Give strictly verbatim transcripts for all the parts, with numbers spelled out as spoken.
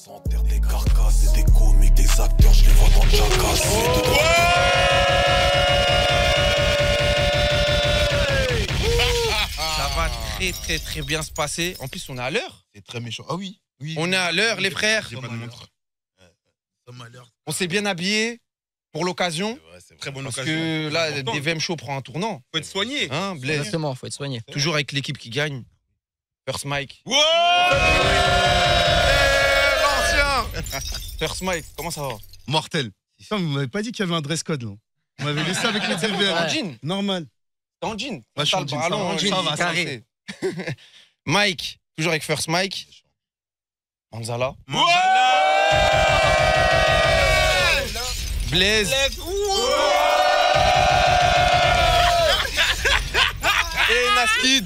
S'enterre des carcasses, des comiques, des acteurs, je les vois dans le jacasse. Ça va très très très bien se passer. En plus, on est à l'heure. C'est très méchant. Ah oui, oui. On est à l'heure, les frères. J'ai pas de montre. On s'est bien habillé pour l'occasion. Très bonne Parce occasion. que là, D V M Show prend un tournant. Faut être soigné. Hein, Blaise. Exactement, faut être soigné. Toujours avec l'équipe qui gagne. First Mike. Wow L'ancien. First Mike, comment ça va? Mortel. Putain, vous m'avez pas dit qu'il y avait un dress code, là. Vous m'avez laissé avec les D V M. En jean. Normal. T'es en jean. Ouais, je suis en jean, ça va, en jean, ça ça va, va, carré. Mike, toujours avec First Mike. Manzala. Blaise. Et Naskid.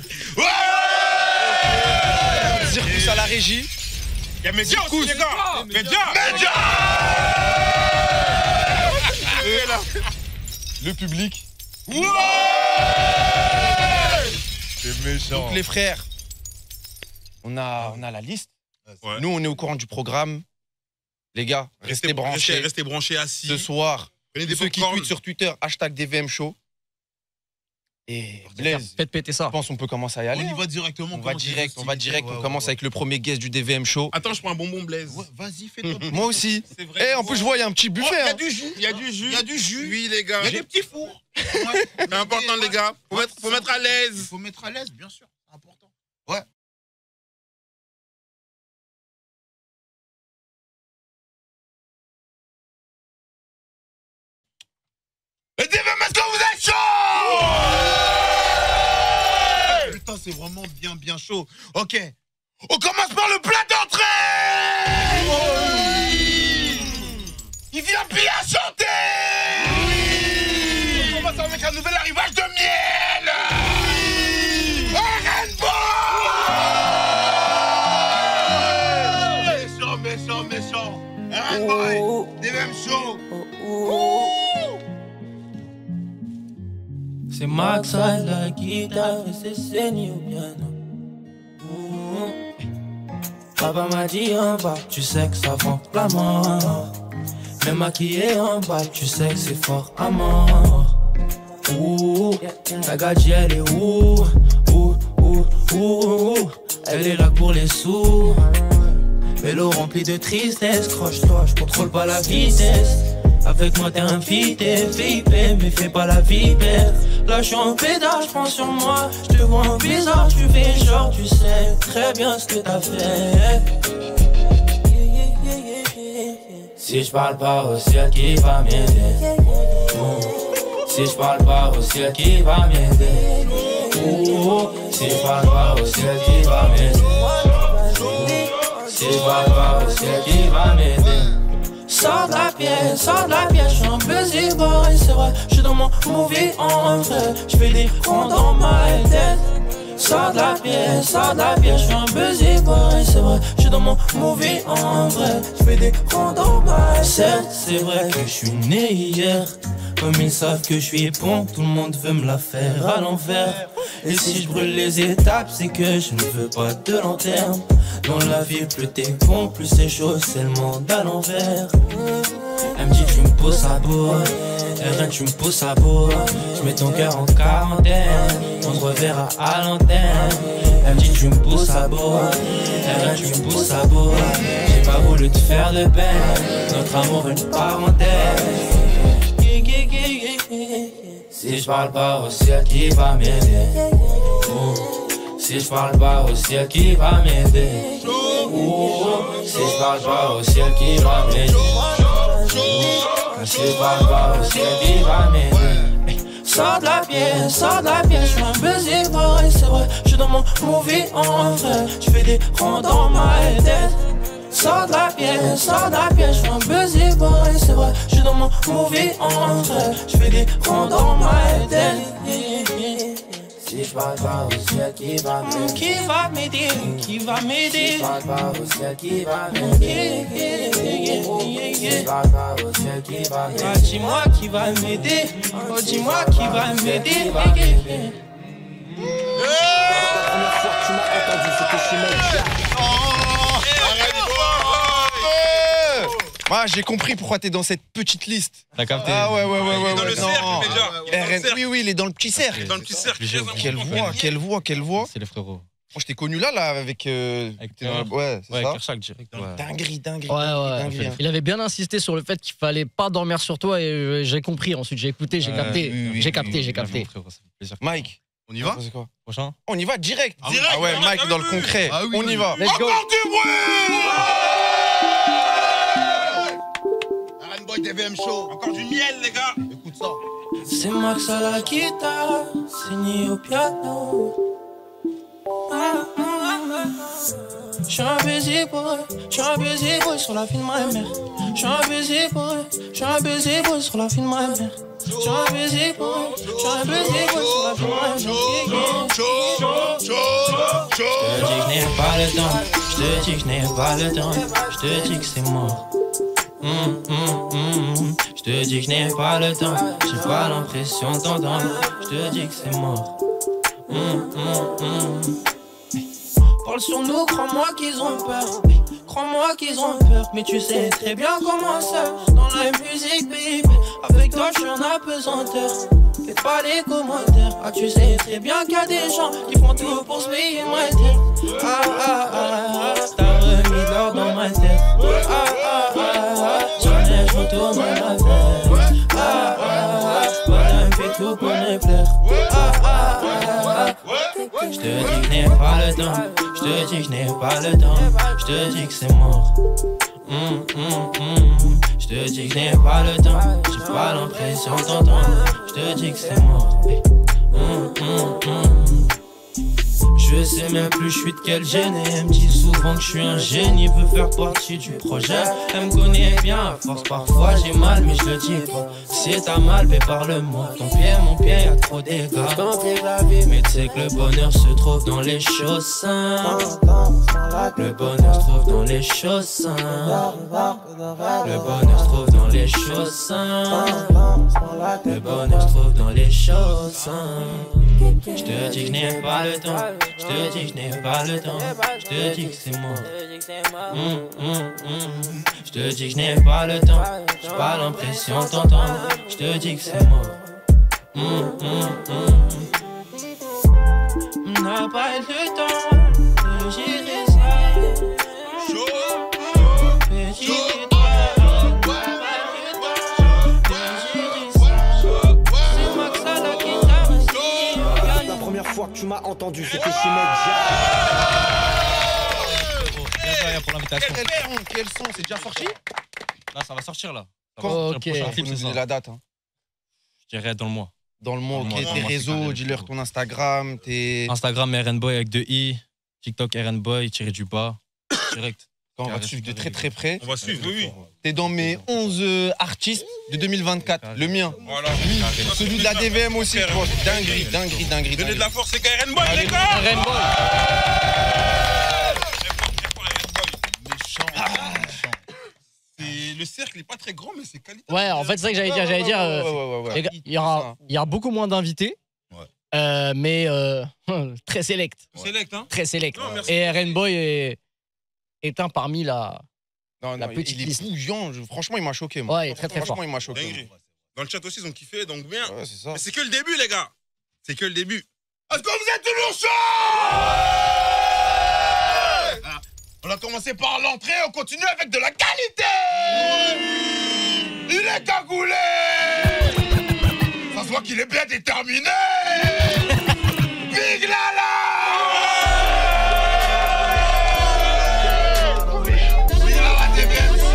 Circus à la régie. Il y a Média aussi, les gars. Média. Média. Le public. C'est méchant. Donc les frères, on a, on a la liste. Ouais. Nous, on est au courant du programme. Les gars, restez, Restez branchés. Restez, restez branchés assis. Ce soir, Prenez des ceux qui popcorn. tweetent sur Twitter, hashtag D V M Show. Et Blaise, Faites péter ça. je pense qu'on peut commencer à y aller. On y hein. va directement. On va direct, on va direct, on commence avec le premier guest du D V M Show. Attends, je prends un bonbon Blaise. Vas-y, fais-toi. Moi aussi. C'est vrai. Et en plus, je vois, il y a un petit Oh, buffet. il y a hein. du jus. Il y a du jus. Il y a du jus. Oui, les gars. Il y a des petits fours. C'est important, les gars. Faut mettre, faut mettre à Il l'aise. faut mettre à l'aise, bien sûr. C'est important. Les D V M, est-ce que vous êtes chaud? Putain, c'est vraiment bien, bien chaud. Ok. On commence par le plat d'entrée. Il vient bien chanter. On commence avec un nouvel arrivage de miel. Rainbow. Méchant, méchant, méchant. Rainbow, D V M Show. C'est Max à la guitare et c'est saigné au piano. Mmh. Papa m'a dit en bas, tu sais que ça vend la mort. Même maquillé en bas, tu sais que c'est fort à mort. Ouh, la gadji elle est où? Ouh, ouh, ouh, elle est là pour les sous. Vélo rempli de tristesse, croche-toi, je contrôle pas la vitesse. Avec moi t'es invité, V I P, mais fais pas la vipère. Là je suis en pédale, je prends sur moi. Je te vois en bizarre, tu fais genre, tu sais très bien ce que t'as fait. Si je parle pas au ciel, qui va m'aider? Si je parle pas au ciel, qui va m'aider? Si je parle pas au ciel, qui va m'aider? Si je parle pas au ciel, qui va m'aider? Sors de la pièce, sors de la pièce, j'suis un busy boy, c'est vrai, j'suis dans mon movie en vrai, j'fais des ronds dans ma tête. Sors de la pièce, sors de la pièce, j'suis un busy boy, c'est vrai, j'suis dans mon movie en vrai, j'fais des ronds dans ma tête. Certes, c'est vrai que j'suis né hier, comme ils savent que je suis bon, tout le monde veut me la faire à l'envers. Et si je brûle les étapes, c'est que je ne veux pas de long terme. Dans la vie, plus t'es bon, plus c'est chaud, c'est le monde à l'envers. Elle me dit tu me pousses à bout, R N tu me pousses à bout. Je mets ton cœur en quarantaine, on se reverra à l'antenne. Elle me dit tu me pousses à bout, R N tu me pousses à bout. J'ai pas voulu te faire de peine, notre amour une parenthèse. Si je parle pas au ciel, qui va m'aider? Oh. Si je parle pas au ciel, qui va m'aider? Oh. Si je parle pas au ciel, qui va m'aider? Oh. Si je parle pas au ciel, qui va m'aider? Sors de la pièce, sors de la pièce, j'suis un busy boy, c'est vrai, j'suis dans mon movie en vrai, j'fais des ronds dans ma tête. Sors de la pièce, sors de la pièce, j'suis un busy boy, c'est vrai, j'suis dans mon movie en vrai, j'fais des ronds dans ma tête. Si je parle pas au ciel, qui va m'aider? Qui va m'aider? Qui va m'aider? Si je parle pas au ciel, qui va m'aider? Si je parle pas au ciel, qui va m'aider? Ah, dis-moi qui va m'aider. Oh, dis-moi qui va m'aider. La première fois que tu m'as entendu, c'était chez Melja. Ah, j'ai compris pourquoi t'es dans cette petite liste. T'as capté? Ah ouais, ouais, ouais, ouais. Il est dans ouais, le non. cercle, déjà. Il est dans R le N... cercle. Oui, oui, il est dans le petit cercle. Il est dans le petit cercle. Obligé, très Quelle important. voix, quelle voix, quelle voix. C'est les frérots. Moi, je t'ai connu là, là, avec. Euh... Avec t'es dans la- Ouais, c'est Ouais, ça. Kershak direct. Ouais. Dinguerie, dinguerie. Ouais, dinguerie, ouais. dinguerie, hein. Il avait bien insisté sur le fait qu'il fallait pas dormir sur toi et euh, j'ai compris. Ensuite, j'ai écouté, j'ai Ouais, capté. oui, oui, j'ai oui, capté, oui, j'ai Bien capté. joué, frérot, ça fait plaisir. Mike, On y va? c'est quoi? Prochain? On y va direct. Ah oui. Direct, Ah ouais, direct, Mike ah dans oui, le oui. concret. Ah oui, On y oui. va. Let's go. Encore du bruit. R and Boy T V M Show. Encore du miel, les gars. Écoute ça. C'est Max à la guitare, signé au piano. J'suis un baiser boy, j'suis un baiser boy sur la vie de ma mère. J'suis un baiser boy, j'suis un baiser boy sur la vie de ma mère. J'suis un baiser boy, j'suis un baiser boy sur la vie de ma mère. J'te dis que je n'ai pas le temps, j'te dis que je n'ai pas le temps, j'te dis que c'est mort. Mm, mm, mm. J'te dis que je n'ai pas le temps, j'ai pas l'impression d'entendre. J'te dis que c'est mort. Mm, mm, mm. Parle sur nous, crois-moi qu'ils ont peur. Crois-moi qu'ils ont peur, mais tu sais très bien comment ça. Dans la musique, baby, avec toi je suis en apesanteur. Fais pas les commentaires, ah tu sais très bien qu'il y a des gens qui font tout pour se payer ma tête. Ah ah ah ah, t'as remis l'or dans ma tête. Ah ah ah ah, j'en ai, je retourne la veille. Ah ah ah, madame fait tout pour me plaire. Ah ah ah ah, j'te dis que je n'ai pas le temps. J'te dis que je n'ai pas le temps. J'te dis que c'est mort. Mm, mm, mm. J'te dis que je n'ai pas le temps. J'ai pas l'impression d'entendre. J'te dis que c'est mort. Mm, mm, mm. Je sais même plus je suis de quel gène. Et elle me dit souvent que je suis un génie, veut faire partie du projet. Elle me connaît bien, à force parfois j'ai mal mais je le dis pas. Si t'as mal, mais parle-moi. Ton pied, mon pied, y'a trop d'égards. Mais tu sais que le bonheur se trouve dans les choses simples. Le bonheur se trouve dans les choses simples. Le bonheur se trouve dans les choses simples. Le bonheur se trouve dans les choses simples. J'te dis que je n'ai pas le temps. J'te dis que je n'ai pas le temps. J'te dis que c'est mort. Mm, mm, mm. J'te dis que je n'ai pas le temps. J'ai pas l'impression d'entendre. J'te dis que c'est mort. Mm, mm, mm. N'a pas le temps de gérer ça. Petit fois que tu m'as entendu, c'était chez Medja. Merci pour l'invitation. Quel son, quel son, c'est déjà sorti? Là, ça va sortir là. Ça va Quand sortir, Ok. le prochain Faut clip, nous c'est donner ça. la date. Hein. Je dirais dans le mois. Dans le mois, Dans le ok, mois, dans tes le mois, c'est réseaux, carré, dis-leur frérot. ton Instagram, tes. Instagram R N Boy avec deux i. TikTok R N Boy tiré du bas. Direct. Quand on va Carré, te suivre de carré. très très près. On va suivre, oui, oui. T'es dans mes onze euh, artistes de deux mille vingt-quatre. Le mien. Voilà. Celui de la D V M aussi, je pense. Dinguerie, dinguerie, dinguerie. Donnez de la force, c'est K R N Boy, Allez, les gars. R N Boy. C'est- Le cercle n'est pas très grand, mais c'est qualité. Ouais, en fait, c'est ça que j'allais dire. J'allais dire, euh, Ouais, ouais, ouais, ouais. les gars, il y aura, il y aura beaucoup moins d'invités. Ouais. Euh, mais euh, très select. Select, hein. Très select. Non, merci. Et R N Boy est, est un parmi la. Non, La non, petite il est liste. bouillant. je- Franchement, il m'a choqué. Moi. Ouais, il est très très Franchement, fort. il m'a choqué. Dinguerie. Dans le chat aussi, ils ont kiffé, donc bien. Ouais, c'est ça. Mais c'est que le début, les gars. C'est que le début. Est-ce que vous êtes toujours chaud? Ah, on a commencé par l'entrée, on continue avec de la qualité. Il est cagoulé. Ça se voit qu'il est bien déterminé. Big Lala. Big Lala T V M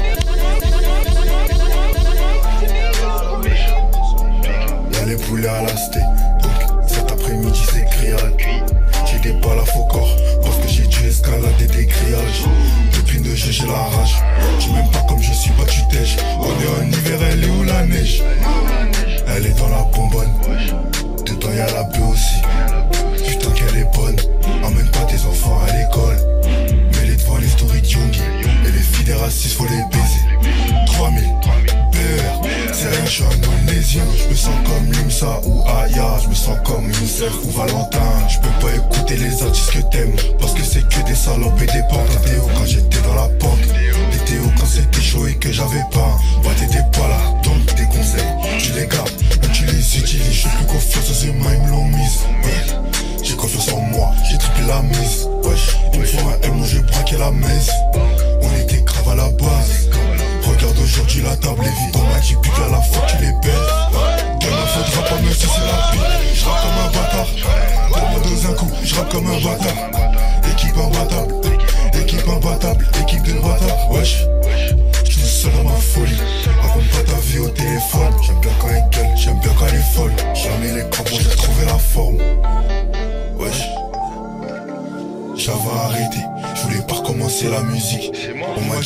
Show. Y'a les poulets à la steak, donc cet après-midi c'est criade. J'ai des balles à faux corps, parce que j'ai dû escalader des grillages. Depuis neuf G j'ai la rage, tu m'aimes pas comme je suis battu tèche. On est en hiver, elle est où la neige? Elle est dans la bonbonne, dedans y'a la bœuf aussi. Putain qu'elle est bonne, emmène pas tes enfants à l'école. Mets-les devant les stories de Youngi, et les filles des racistes faut les baiser. trois mille P R, c'est rien, je suis un onésien. Je me sens comme Limsa ou Aya, je me sens comme Youssef ou Valentin. Je peux pas écouter les artistes que t'aimes, parce que c'est que des salopes et des pentes. Des Théo quand j'étais dans la pente, des Théo quand c'était chaud et que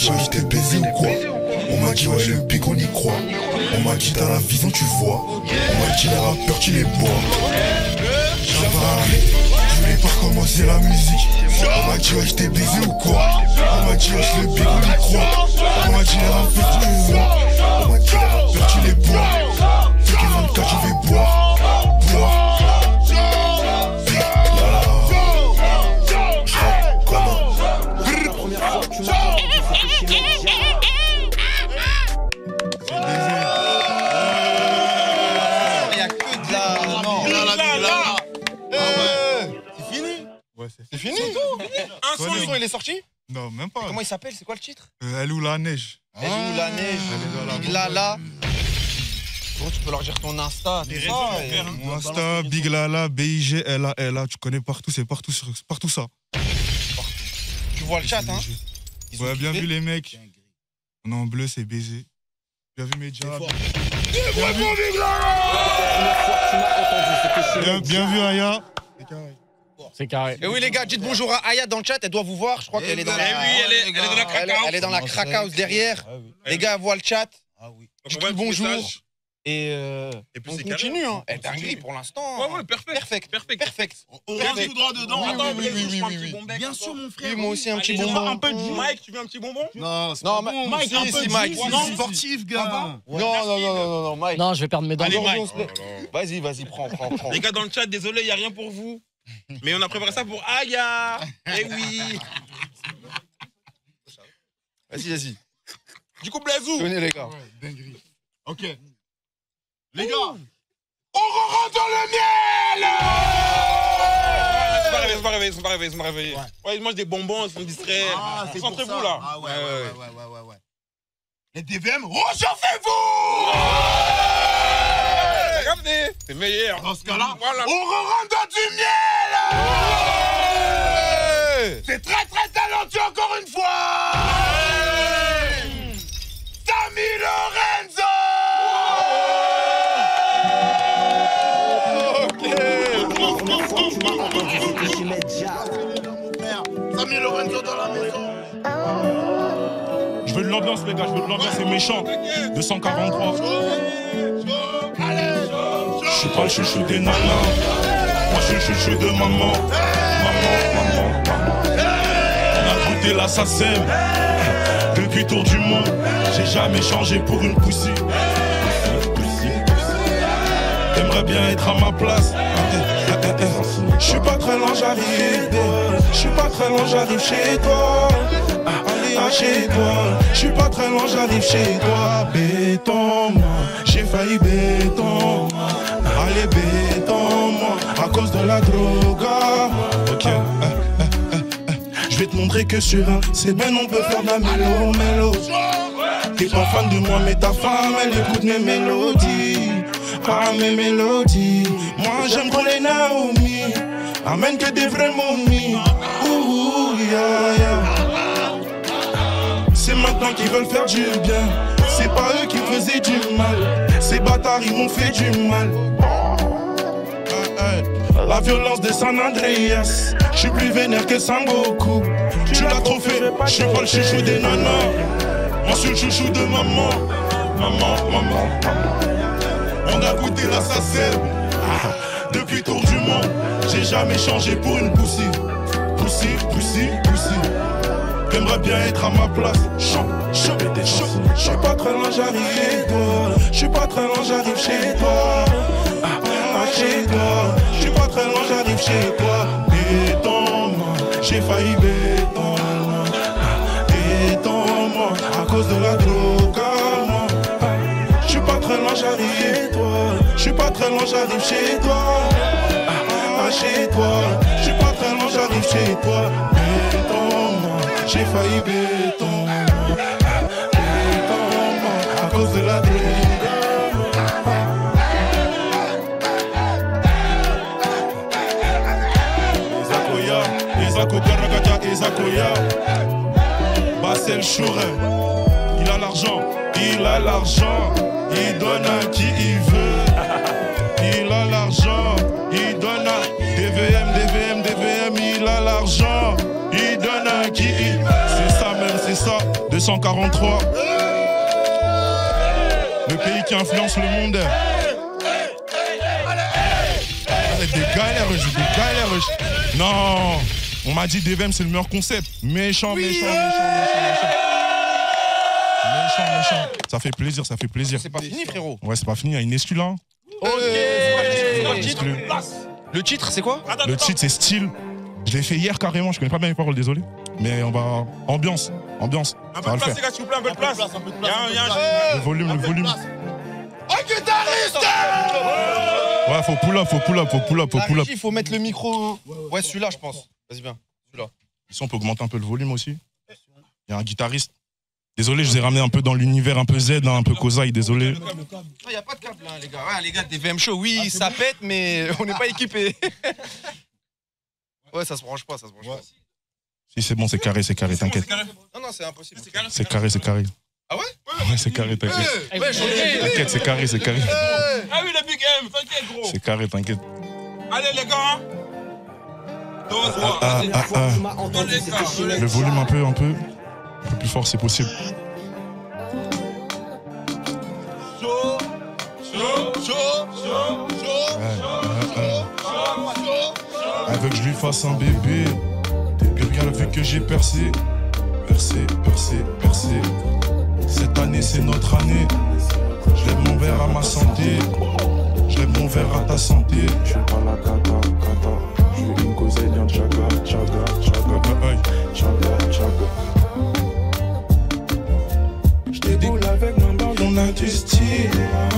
dit, ouais, je t'ai baisé ou quoi? On m'a dit, ouais, le pic, on y croit. On m'a dit, t'as la vision, tu vois. On m'a dit, les rappeurs, tu les bois. J'avais arrêté, je voulais pas recommencer la musique. On m'a dit, ouais, je t'ai baisé ou quoi? On m'a dit, ouais, le pic, on y croit. On m'a dit, les rappeurs, tu les vois. On m'a dit, les rappeurs, tu les bois. Fait que vingt-quatre, je vais boire. Boire. C'est fini? Un son, le son, il est sorti? Non, même pas. Comment il s'appelle? C'est quoi le titre? Euh, Elle ou la neige. Elle ou la neige? Big Lala. Gros, tu peux leur dire ton Insta, tout ça. Et... Mon Insta, Big Lala, B I G L A L A. Tu connais partout, c'est partout, sur- partout ça. Partout. Tu vois le chat, hein? Ils ont Ouais, bien kiffé. vu les mecs. On est en bleu, c'est baisé. Bien vu mes jabs. Bien, bien vu Aya. C'est carré. Et oui les gars, dites bonjour à Aya dans le chat, elle doit vous voir, je crois qu'elle est dans la... oui, elle est- elle est dans la Elle est- elle est dans la crack house derrière. Les gars, elle voit le chat. Je dis bonjour. Et, euh, Et puis on c'est continue, carré. hein. Elle est dinguerie pour l'instant. Ouais, ouais, perfect. Perfect. Perfect. Perfect. On rentre tout droit dedans. Oui, Attends, oui, oui, Blaise, oui, je prends oui, un petit oui. bon bec, Bien encore. sûr, mon frère. Oui, moi aussi, un Allez, petit je veux bonbon. Un peu de jus. Mike, tu veux un petit bonbon? Non, c'est Non, pas bon. Mike, Si, un si, peu de Mike, jus. c'est Non, sportif, gars. Non, non, non, non, non, Mike. Non, je vais perdre mes dents. Allez, Mike. on se plaît. Vas-y, vas-y, prends, prends, prends. Les gars dans le chat, désolé, il n'y a rien pour vous. Mais on a préparé ça pour Aya. Eh oui. Vas-y, vas-y. Du coup, Blazou. Venez les gars. Dinguerie. Ok. Les gars. On rentre dans le miel. Ils sont pas réveillés, ils sont pas réveillés, ils sont pas réveillés, ils sont pas réveillés. Ouais, ils mangent des bonbons, ils sont distraits. Ah, c'est pour ça. Concentrez-vous là. Ah ouais, ouais, ouais, ouais, ouais, ouais. Les D V M, réchauffez-vous. T'as capté? C'est meilleur. Dans ce cas-là, Voilà. on rentre dans du miel. C'est très très talentueux encore une fois. Samy Lorenzo. Samy Lorenzo dans la maison. Je veux de l'ambiance, les gars, je veux de l'ambiance, c'est méchant. deux cent quarante-trois. Je suis pas le chouchou des nanas. Moi, je suis le chouchou de maman. Maman, maman, maman. On a goûté la sacème. Depuis tour du monde, j'ai jamais changé pour une poussie. T'aimerais bien être à ma place. Je suis pas très loin, j'arrive. Je suis pas très loin, j'arrive chez toi. Ah, chez toi. Je suis pas très loin, j'arrive chez toi. Béton, moi. J'ai failli béton. Allez, béton, moi. À cause de la droga. Ok. eh, eh, eh, eh. Je vais te montrer que sur un c'est ben on peut faire de la mélo, mélo. T'es pas fan de moi, mais ta femme, elle écoute mes mélodies. Ah, mes mélodies. Moi, j'aime trop les Naomi. Amène que des vrais momies. Ouh, yeah, yeah. C'est maintenant qu'ils veulent faire du bien. C'est pas eux qui faisaient du mal. Ces bâtards, ils m'ont fait du mal. La violence de San Andreas. Je suis plus vénère que Sangoku. Tu l'as trop fait, je suis pas le chouchou des nanas. Moi, je suis le chouchou de maman. Maman, maman, maman. On a goûté la sacelle. Ah, depuis tour du monde, j'ai jamais changé pour une poussie. Poussie, poussie, poussie. T'aimerais bien être à ma place. Chaud, chaud, chaud. Je suis pas très loin, j'arrive chez toi. Je suis pas très loin, j'arrive chez toi. Ah, ah, chez toi. Je suis pas très loin, j'arrive chez toi. Béton-moi, j'ai failli béton-moi. Béton-moi, à cause de la drogue. Je suis pas très loin, j'arrive chez toi. Je suis pas très loin, j'arrive chez toi. Ah, ah, chez toi. Je suis pas très loin, j'arrive chez toi. Béton-moi, j'ai failli béton-moi. Béton-moi, à cause de la drogue. Ezakoya, Ezakoya, Ragata, Ezakoya. Bassel Chouret, il a l'argent, il a l'argent, il donne à qui il veut. Il a l'argent, il donne à D V M, D V M, D V M, il a l'argent, il donne à qui il veut. C'est ça même, c'est ça, deux cent cent quarante-trois. Le pays qui influence le monde. Avec des galères, j'ai des galères. Non, on m'a dit D V M c'est le meilleur concept. Méchant, oui. méchant, méchant, méchant, méchant. Méchant, méchant. Ça fait plaisir, ça fait plaisir. C'est pas fini, frérot. Ouais, c'est pas fini, il y a une exclu là. Ok. Le titre, le titre c'est quoi? Le titre c'est Style. Je l'ai fait hier carrément, je connais pas bien les paroles, désolé. Mais on va. Ambiance, ambiance. Un peu de place, les gars, s'il vous plaît, un peu de place. Il y a un. Le volume, le volume. Un guitariste! Ouais, faut pull up, faut pull up, faut pull up, faut pull up. Il faut mettre le micro. Ouais, celui-là, je pense. Vas-y, viens. Celui-là. Ici, on peut augmenter un peu le volume aussi. Il y a un guitariste. Désolé, je vous ai ramené un peu dans l'univers un peu Z, hein, un peu Kozaï, désolé. Il n'y a pas de câble, hein, les gars. Ouais, les gars, des V M Show, oui, ça pète, mais on n'est pas équipés. Ouais, ça se branche pas, ça se branche pas. Si, c'est bon, c'est carré, c'est carré, t'inquiète. Non, non, c'est impossible. C'est carré, c'est carré. Ah ouais? Ouais, c'est carré, t'inquiète. T'inquiète, c'est carré, c'est carré. Ah oui, le Big M, t'inquiète, gros. C'est carré, t'inquiète. Allez, les gars. Ah, ah, ah, ah. Le volume un peu, un peu. Un peu plus fort, c'est possible. Chaud, chaud, chaud, chaud, chaud. Elle veut que je lui fasse un bébé. Depuis qu'elle a vu que j'ai percé. Percé, percé, percé. Cette année, c'est notre année. Je lève mon verre à ma santé. Je lève mon verre à ta santé. Je suis pas la cata, cata. Je veux une cause et bien chaga, chaga, chaga, chaga, chaga. Je déboule avec ma bande, on a du style.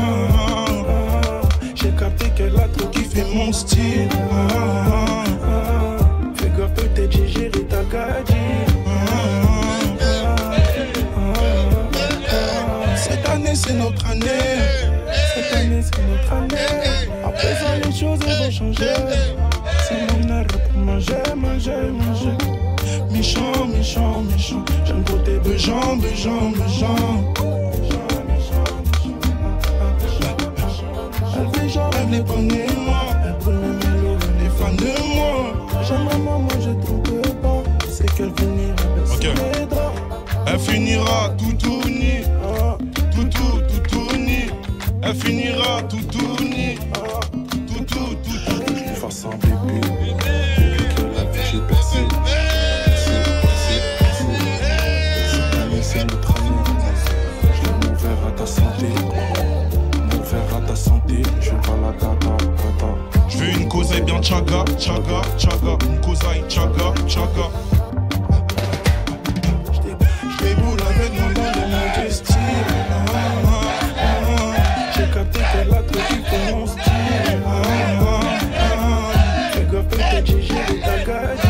J'ai capté qu'elle a trop kiffé mon style. Fais gaffe, peut-être j'ai géré ta gadji. Cette année, c'est notre année. Cette année, c'est notre année. À présent, les choses vont changer. C'est mon heure pour manger, manger, manger. Méchant, méchant, méchant. J'aime côté bégeant, bégeant, bégeant. Elle fait genre, elle les connaît, moi. Elle brûle mes mélos, elle est fan de moi. J'aime maman, moi je trouve pas. C'est qu'elle finira avec ses draps. Elle finira tout tourné. Tout, tout, tout tourné. Elle finira tout tourné. Tout, tout, tout tourné. Je lui fasse un bébé. Depuis qu'elle a vu, j'ai percé. C'est notre année. Je lève mon verre à ta santé. Mon verre à ta santé. Je veux pas la cata, cata. Je veux une causaille bien chaga, chaga, chaga. Une causaille chaga, chaga. Je déboule avec mon bande de mon style. J'ai capté qu'elle a trop kiffé mon style. Fais gaffe, peut-être j'ai géré ta gadji.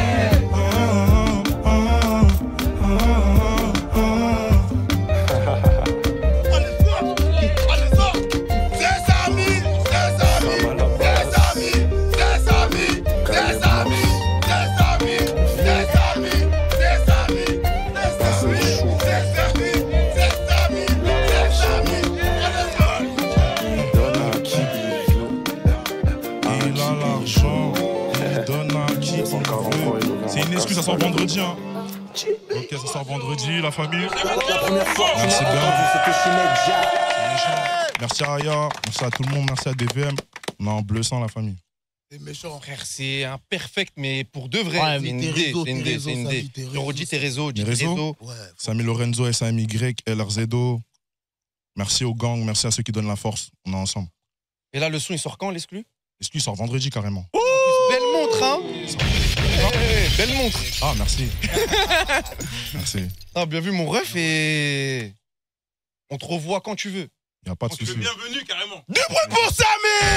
Ça sort vendredi, hein. Ok, ça sort vendredi, la famille. Merci bien. Merci à Aya, merci à tout le monde, merci à D V M. On est en bleu sang, la famille. C'est méchant, frère, c'est un perfect, mais pour de vrai. Ouais, c'est une idée, c'est une idée, c'est une idée. Je redis tes réseaux, dis tes réseaux. Samy Lorenzo, S A M Y, L R Z O. Merci au gang, merci à ceux qui donnent la force. On est ensemble. Et là, le son, il sort quand, l'exclu? L'exclu sort vendredi, carrément. Oh, belle montre, hein. Hey, belle montre. Ah, merci. Merci. Ah, bien vu, mon ref, et on te revoit quand tu veux. Y a pas de souci. Bienvenue, carrément. Du bruit pour Samy.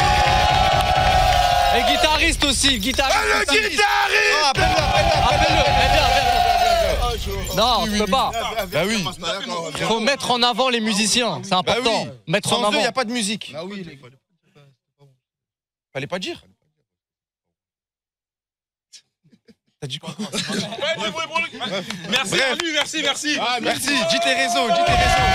Et guitariste aussi, guitariste. Ah, le guitariste. Ah, appelle-le, appelle-le, appelle-le. Non, je peux pas. Bah oui. Faut mettre en avant les musiciens, c'est important. Bah oui. Mettre Sans en avant. il n'y a pas de musique. Ah oui, Fallait pas dire. T'as dit quoi? Merci à lui, merci, merci. Ah, merci, dis tes réseaux, dis tes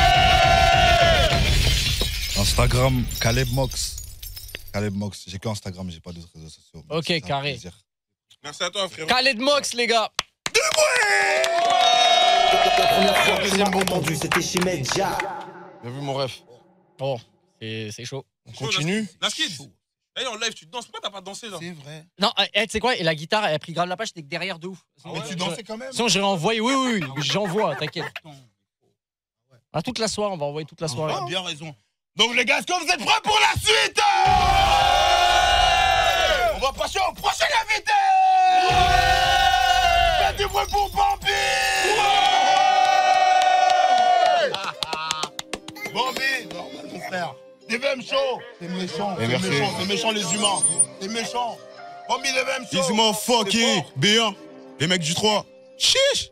réseaux. Instagram, Caleb Mox. Caleb Mox, j'ai que Instagram, j'ai pas d'autres réseaux sociaux. Ok, carré. Merci à toi, frérot. Caleb Mox, les gars. Du bruit. La première fois que tu m'as entendu, c'était chez Medja. Bien vu, mon ref. Bon, c'est chaud. On continue. Naskid, là, en live, tu danses. Pourquoi t'as pas dansé là? C'est vrai. Non, eh, tu sais quoi? Et la guitare, elle a pris grave la page, j'étais derrière de ouf. Mais tu dansais quand même. Sinon, j'ai envoyé, oui, oui, oui, j'envoie, t'inquiète. Ah, toute la soirée, on va envoyer toute la soirée. Ah, bien raison. Donc les gars, est-ce que vous êtes prêts pour la suite? On va passer au prochain invité. Faites du bruit pour Bambi. Bambi, normal mon frère. D V M chaud. T'es méchant, t'es méchant, t'es méchant les humains. T'es méchant. Bambi D V M chaud. Ils m'ont fucké, B un, les mecs du trois. Chiche.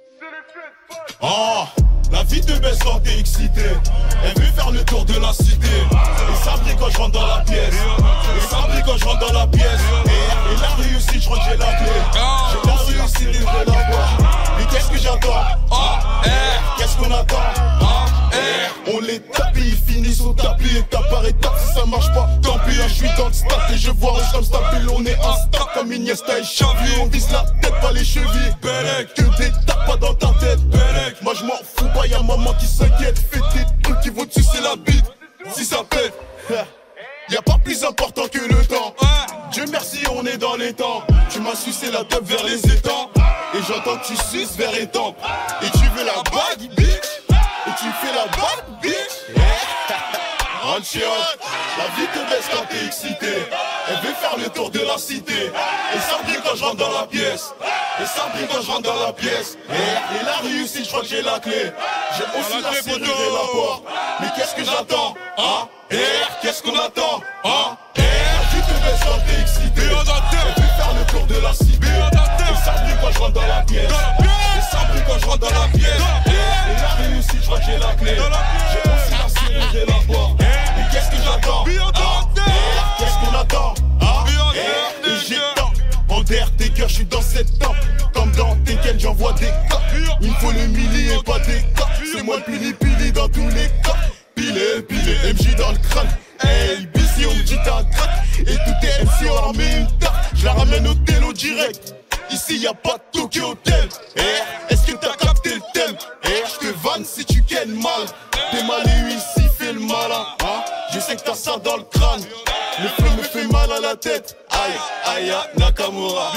Oh, la vie te baisse quand t'es excité. Elle veut faire le tour de la cité. Et ça brille quand je rentre dans la pièce. Et ça brille quand je rentre dans la pièce. Et, et la réussite, je crois que j'ai la clé. J'ai la réussite et je vais la voir. Mais qu'est-ce que j'attends? Ah, eh, qu'est-ce qu'on attend? Ah, eh, on les tape et ils finissent au tapis. Étape par étape, si ça marche pas, tant pis. Je suis dans le stade et je vois Roche comme Stabile. On est insta comme Iniesta et Xavi. On vise la tête, pas les chevilles. Belek, que des tapes pas dans ta tête. Belek, moi je m'en fous pas, y'a maman qui s'inquiète. Fais des trucs qui vont te sucer la bite. Si ça pète, y'a pas plus important que le temps. Dieu merci, on est dans les temps. Tu m'as sucé la tête vers les étangs. Et j'entends que tu suces vers les tempes. Et tu veux la bague, bitch. Et tu fais la bague, bitch. Rentre chez Hot, la vie te baisse quand t'es excité. Elle veut faire le tour de la cité. Et ça brille quand je rentre dans la pièce. Et ça brille quand je rentre dans la pièce. Et, et la réussite, je crois que j'ai la clé. J'ai aussi la serrure et la porte. Mais qu'est-ce que j'attends? Hein? Eh, qu'est-ce qu'on attend? Hein? Eh, la vie te baisse quand t'es excité. Elle veut faire le tour de la cité. Et ça brille quand je rentre dans la pièce. Et ça brille quand je rentre dans la pièce. Et, et la réussite, je crois que j'ai la clé. J'ai aussi la serrure et la porte. Mais qu'est-ce que j'attends? Hein? Eh, qu'est-ce qu'on attend? Hein? Eh, et j'étends. En derrière tes cœurs, je suis dans cette tempe. Comme dans Tekken, j'envoie des cas. Il me faut le milli et pas des cas. C'est moi le pili-pili dans tous les cas. Pilé, pilé, M J dans le crâne. Hey, B C, on me dit t'as un crack. Et tout est M C, on leur met une tarte. Je la ramène au télo direct. Ici y'a pas de Tokyo Hotel. Eh, est-ce que t'as capté le thème? Eh, je te vanne si tu kennes mal. T'es mal et ici, fais le malin. Hein? Je sais que t'as ça dans le crâne. Le flot me fait mal à la tête. Aïe, aïe, Nakamura.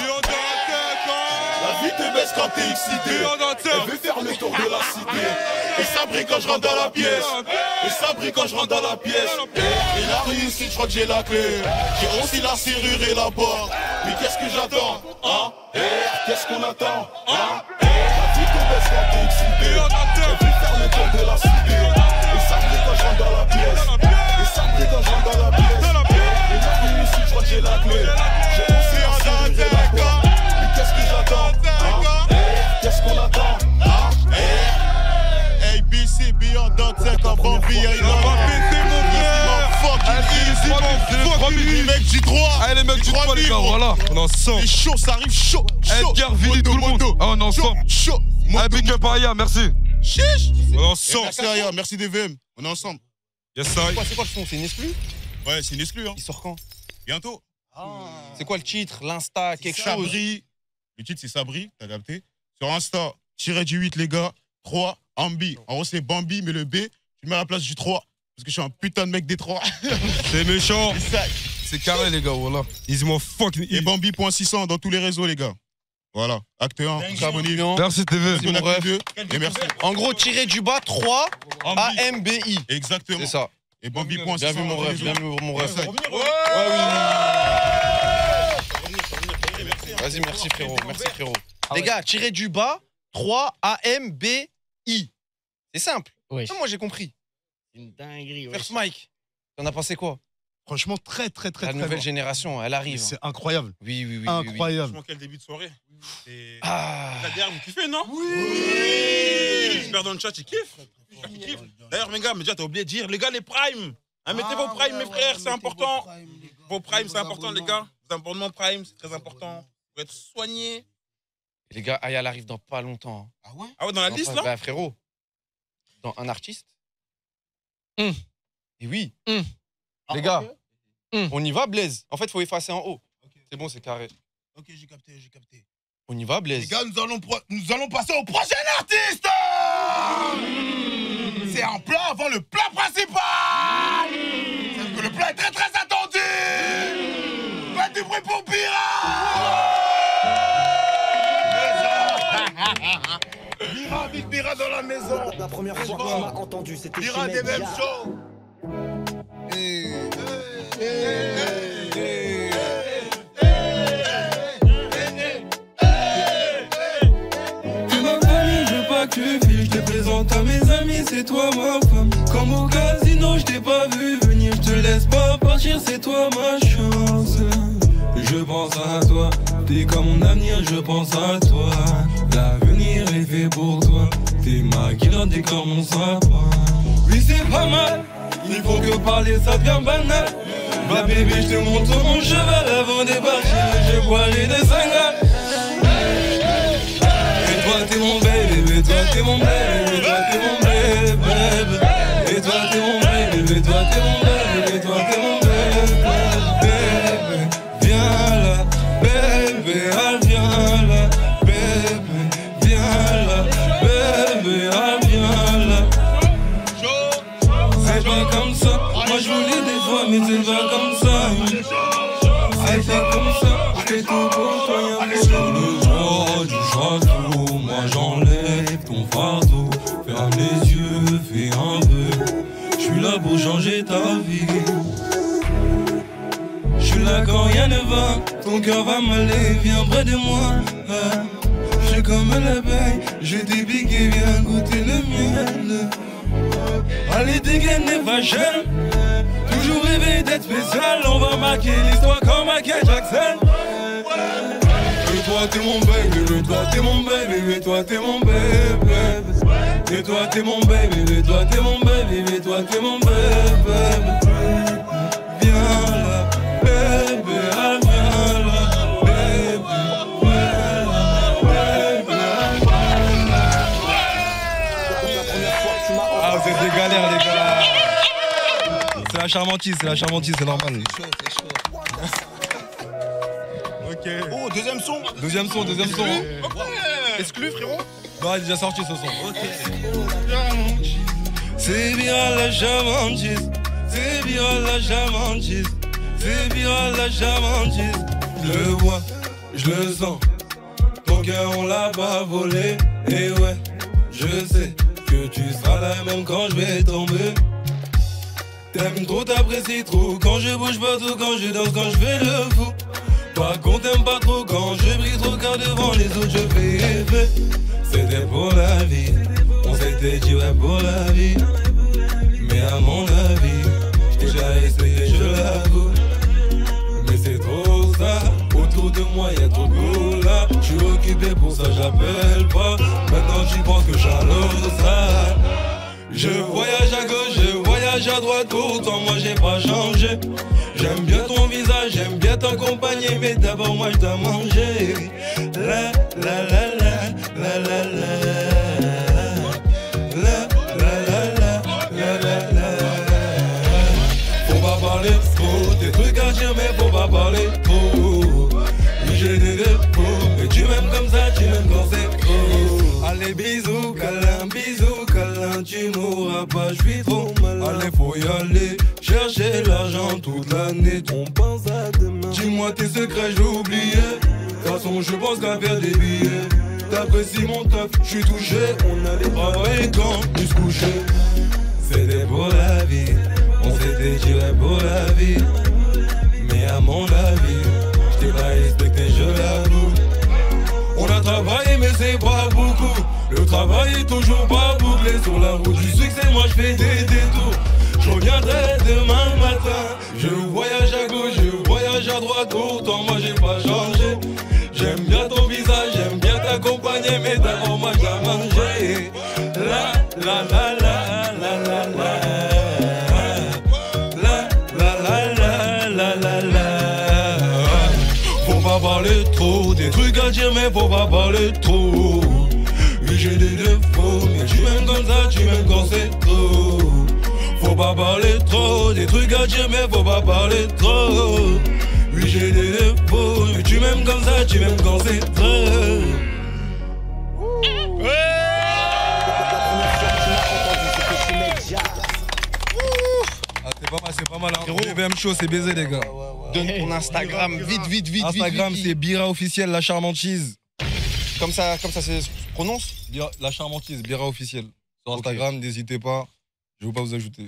La vie te baisse quand t'es excité. Elle veut faire le tour de la cité. Et ça brille quand je rentre dans la pièce. Et ça brille quand je rentre dans la pièce. Et la réussite, je crois que j'ai la clé. J'ai aussi la serrure et la porte. Mais qu'est-ce que j'attends? Hein? Eh, qu'est-ce qu'on attend? Hein? Eh, la vie te baisse quand t'es excité. Elle veut faire le tour de la cité. Et ça brille quand je rentre dans la pièce. Et ça brille quand je rentre dans la pièce. Et la réussite, je crois que j'ai la clé. J'ai aussi la serrure et la porte. Mais qu'est-ce que j'attends? Hein? Eh, qu'est-ce qu'on attend? Hein? Eh, hey, B C, Beyond, Dot, c'est un Bambi. Il va péter mon frère. Fuck, les mecs du trois. Allez, les mecs du trois, les gars, voilà. On est ensemble. C'est chaud, ça arrive chaud. Edgar, Vili, tout le monde. Ah, on est ensemble. Chaud. Allez, big up Aya, merci. Chiche. On est ensemble. Merci Aya, merci D V M. On est ensemble. Yes, ça. C'est quoi le son? C'est une exclu? Ouais, c'est une exclu. Hein. Il sort quand? Bientôt. C'est quoi le titre? L'insta, quelque chose? Sabri. Le titre, c'est Sabri, t'as capté? Sur Insta, tiré du huit, les gars. trois, Ambi. En gros, c'est Bambi, mais le B, tu le mets à la place du trois. Parce que je suis un putain de mec des trois. C'est méchant. C'est carré, les gars, voilà. Ils m'ont fucking. Et Bambi point six cents dans tous les réseaux, les gars. Voilà. Acte un, abonnez. Merci, T V. Merci, mon deux. Et merci. En gros, tiré du bas, trois, A M B I. Exactement. C'est ça. Et Bambi point six cents. Bien vu, mon rêve. Bien vu, mon rêve. Vas-y, merci, frérot. Merci, frérot. Les gars, tiré du bas, trois, A M B I. C'est simple. Oui. Ça, moi, j'ai compris. C'est une dinguerie, First Mike, t'en as pensé quoi? Franchement, très, très, très, La très nouvelle bon. génération, elle arrive. C'est incroyable. Oui, oui, oui. Incroyable. Franchement, quel début de soirée. Et... Ah. La dernière, vous kiffez, non? Oui. J'espère dans le chat, ils kiffent. Ils kiffent. D'ailleurs, mes gars, mais déjà, t'as oublié de dire, les gars, les primes. Hein, mettez vos primes, mes frères, c'est important. Vos primes, c'est important, les gars. Vos abonnements prime, c'est très important. Vous être soignés. Les gars, Aya, elle arrive dans pas longtemps. Ah ouais? Ah ouais, dans la liste, là? Bah, frérot, dans un artiste. Mm. Et oui. Mm. Les gars, mm. on y va, Blaise. En fait, il faut effacer en haut. Okay. C'est bon, c'est carré. Ok, j'ai capté, j'ai capté. On y va, Blaise. Les gars, nous allons, pro... nous allons passer au prochain artiste. C'est un plat avant le plat principal. C'est que le plat est très très attendu. Faites du bruit pour Bira. Bira, Big Bira dans la maison. La première fois que tu m'as entendu, c'était chez Bira des mêmes Media. shows. Tu ma famille, je veux pas que tu files. Je te présente à mes amis, c'est toi ma femme. Comme au casino, je t'ai pas vu venir. Je te laisse pas partir, c'est toi ma chance. Je pense à toi, t'es comme mon avenir, je pense à toi. L'avenir est fait pour toi. T'es ma guirlande, t'es comme mon sapin. Oui, c'est pas mal, il faut que parler, ça devient banal. Va bébé, je te montre mon cheval avant de partir. Je vois les deux cinq. Et toi, t'es mon bébé, et toi, t'es mon bébé, et toi, t'es mon bébé. Et toi, t'es mon bébé, et toi, t'es mon bébé, et toi, t'es mon bébé. Viens là, bébé, ah, viens là, bébé, viens là, bébé, ah, viens là. C'est pas comme ça, moi je voulais des fois, mais c'est pas comme ça. C'est pas comme ça, je fais tout pour toi, y'a plus sur le toit du château. Moi j'enlève ton fardeau, ferme les yeux, fais un vœu. Je suis là pour changer ta vie. Je suis là quand rien ne va, ton cœur va m'aller, viens près de moi. Je suis comme l'abeille, je t'ai piqué, viens goûter le miel. Allez dégaine les fashion, toujours rêver d'être spécial. On va marquer l'histoire comme Michael Jackson. Et toi t'es mon baby, et toi t'es mon baby, et toi t'es mon baby. Et toi t'es mon baby, et toi t'es mon baby, et toi t'es mon baby. Viens là, baby, ah, viens là, baby, viens là, baby. Ah, vous êtes des galères, les gars. C'est la charmantise, c'est la charmantise, c'est normal. C'est chaud, c'est chaud. Ok. Oh, deuxième son. Deuxième son, deuxième son. Exclu, frérot. Non, il est déjà sorti ce son. Ok. C'est bien la charmantise, c'est bien la charmantise, c'est bien la charmantise. Je le vois, je le sens, ton cœur on l'a pas volé. Et ouais, je sais que tu seras là même quand je vais tomber. T'aimes trop, t'apprécies trop, quand je bouge partout, quand je danse, quand je fais le fou. Par contre t'aimes pas trop quand je brille trop, car devant les autres je fais effet. C'était pour la vie, on s'était dit ouais pour la vie. Mais à mon avis, j't'ai déjà essayé, je l'avoue. Mais c'est trop ça, autour de moi y'a trop de là. J'suis occupé pour ça, j'appelle pas. Maintenant j'y pense que j'allose ça. Je voyage à gauche, je voyage à droite, pourtant moi j'ai pas changé. J'aime bien ton visage, j'aime bien t'accompagner, mais d'abord moi j'dois manger. La la la la la la la. Des trucs à dire mais faut pas parler trop. Oui j'ai des défauts, mais tu m'aimes comme ça, tu m'aimes quand c'est trop. Allez bisous, câlin, bisous, câlin, tu mourras pas, je suis trop malin. Allez faut y aller, chercher l'argent toute l'année, on pense à demain. Dis-moi tes secrets, j'ai oublié. De toute façon je pense qu'à faire des billets. T'apprécies mon teuf, je suis touché. On allait travailler quand plus se coucher. C'était pour la vie, on s'était dit ouais pour la vie. Mais à mon avis, je t'ai pas respecté, je l'avoue. On a travaillé mais c'est pas beaucoup. Le travail est toujours pas bouclé. Sur la route du succès, moi je fais des détours. Je reviendrai demain matin. Je voyage à gauche, je voyage à droite. Pourtant moi j'ai pas changé. J'aime bien ton visage, j'aime bien t'accompagner. Mais d'abord moi je dois manger. La la la la la la la. Faut pas parler trop, des trucs à dire mais faut pas parler trop. Oui j'ai des défauts, mais tu m'aimes comme ça, tu m'aimes quand c'est trop. Faut pas parler trop, des trucs à dire mais faut pas parler trop. Oui, j'ai des défauts. Mais tu m'aimes comme ça, tu m'aimes quand c'est vrai. Ah, c'est pas mal, c'est pas mal. Hein. B B M Show, c'est baisé, les gars. Donne ton Instagram, vite, vite, vite. Instagram, vite, vite. c'est Bira officiel, la charmantise. Comme ça, comme ça se prononce? Bira- La charmantise, Bira officiel. Sur Instagram, n'hésitez pas. Je ne vais pas vous ajouter.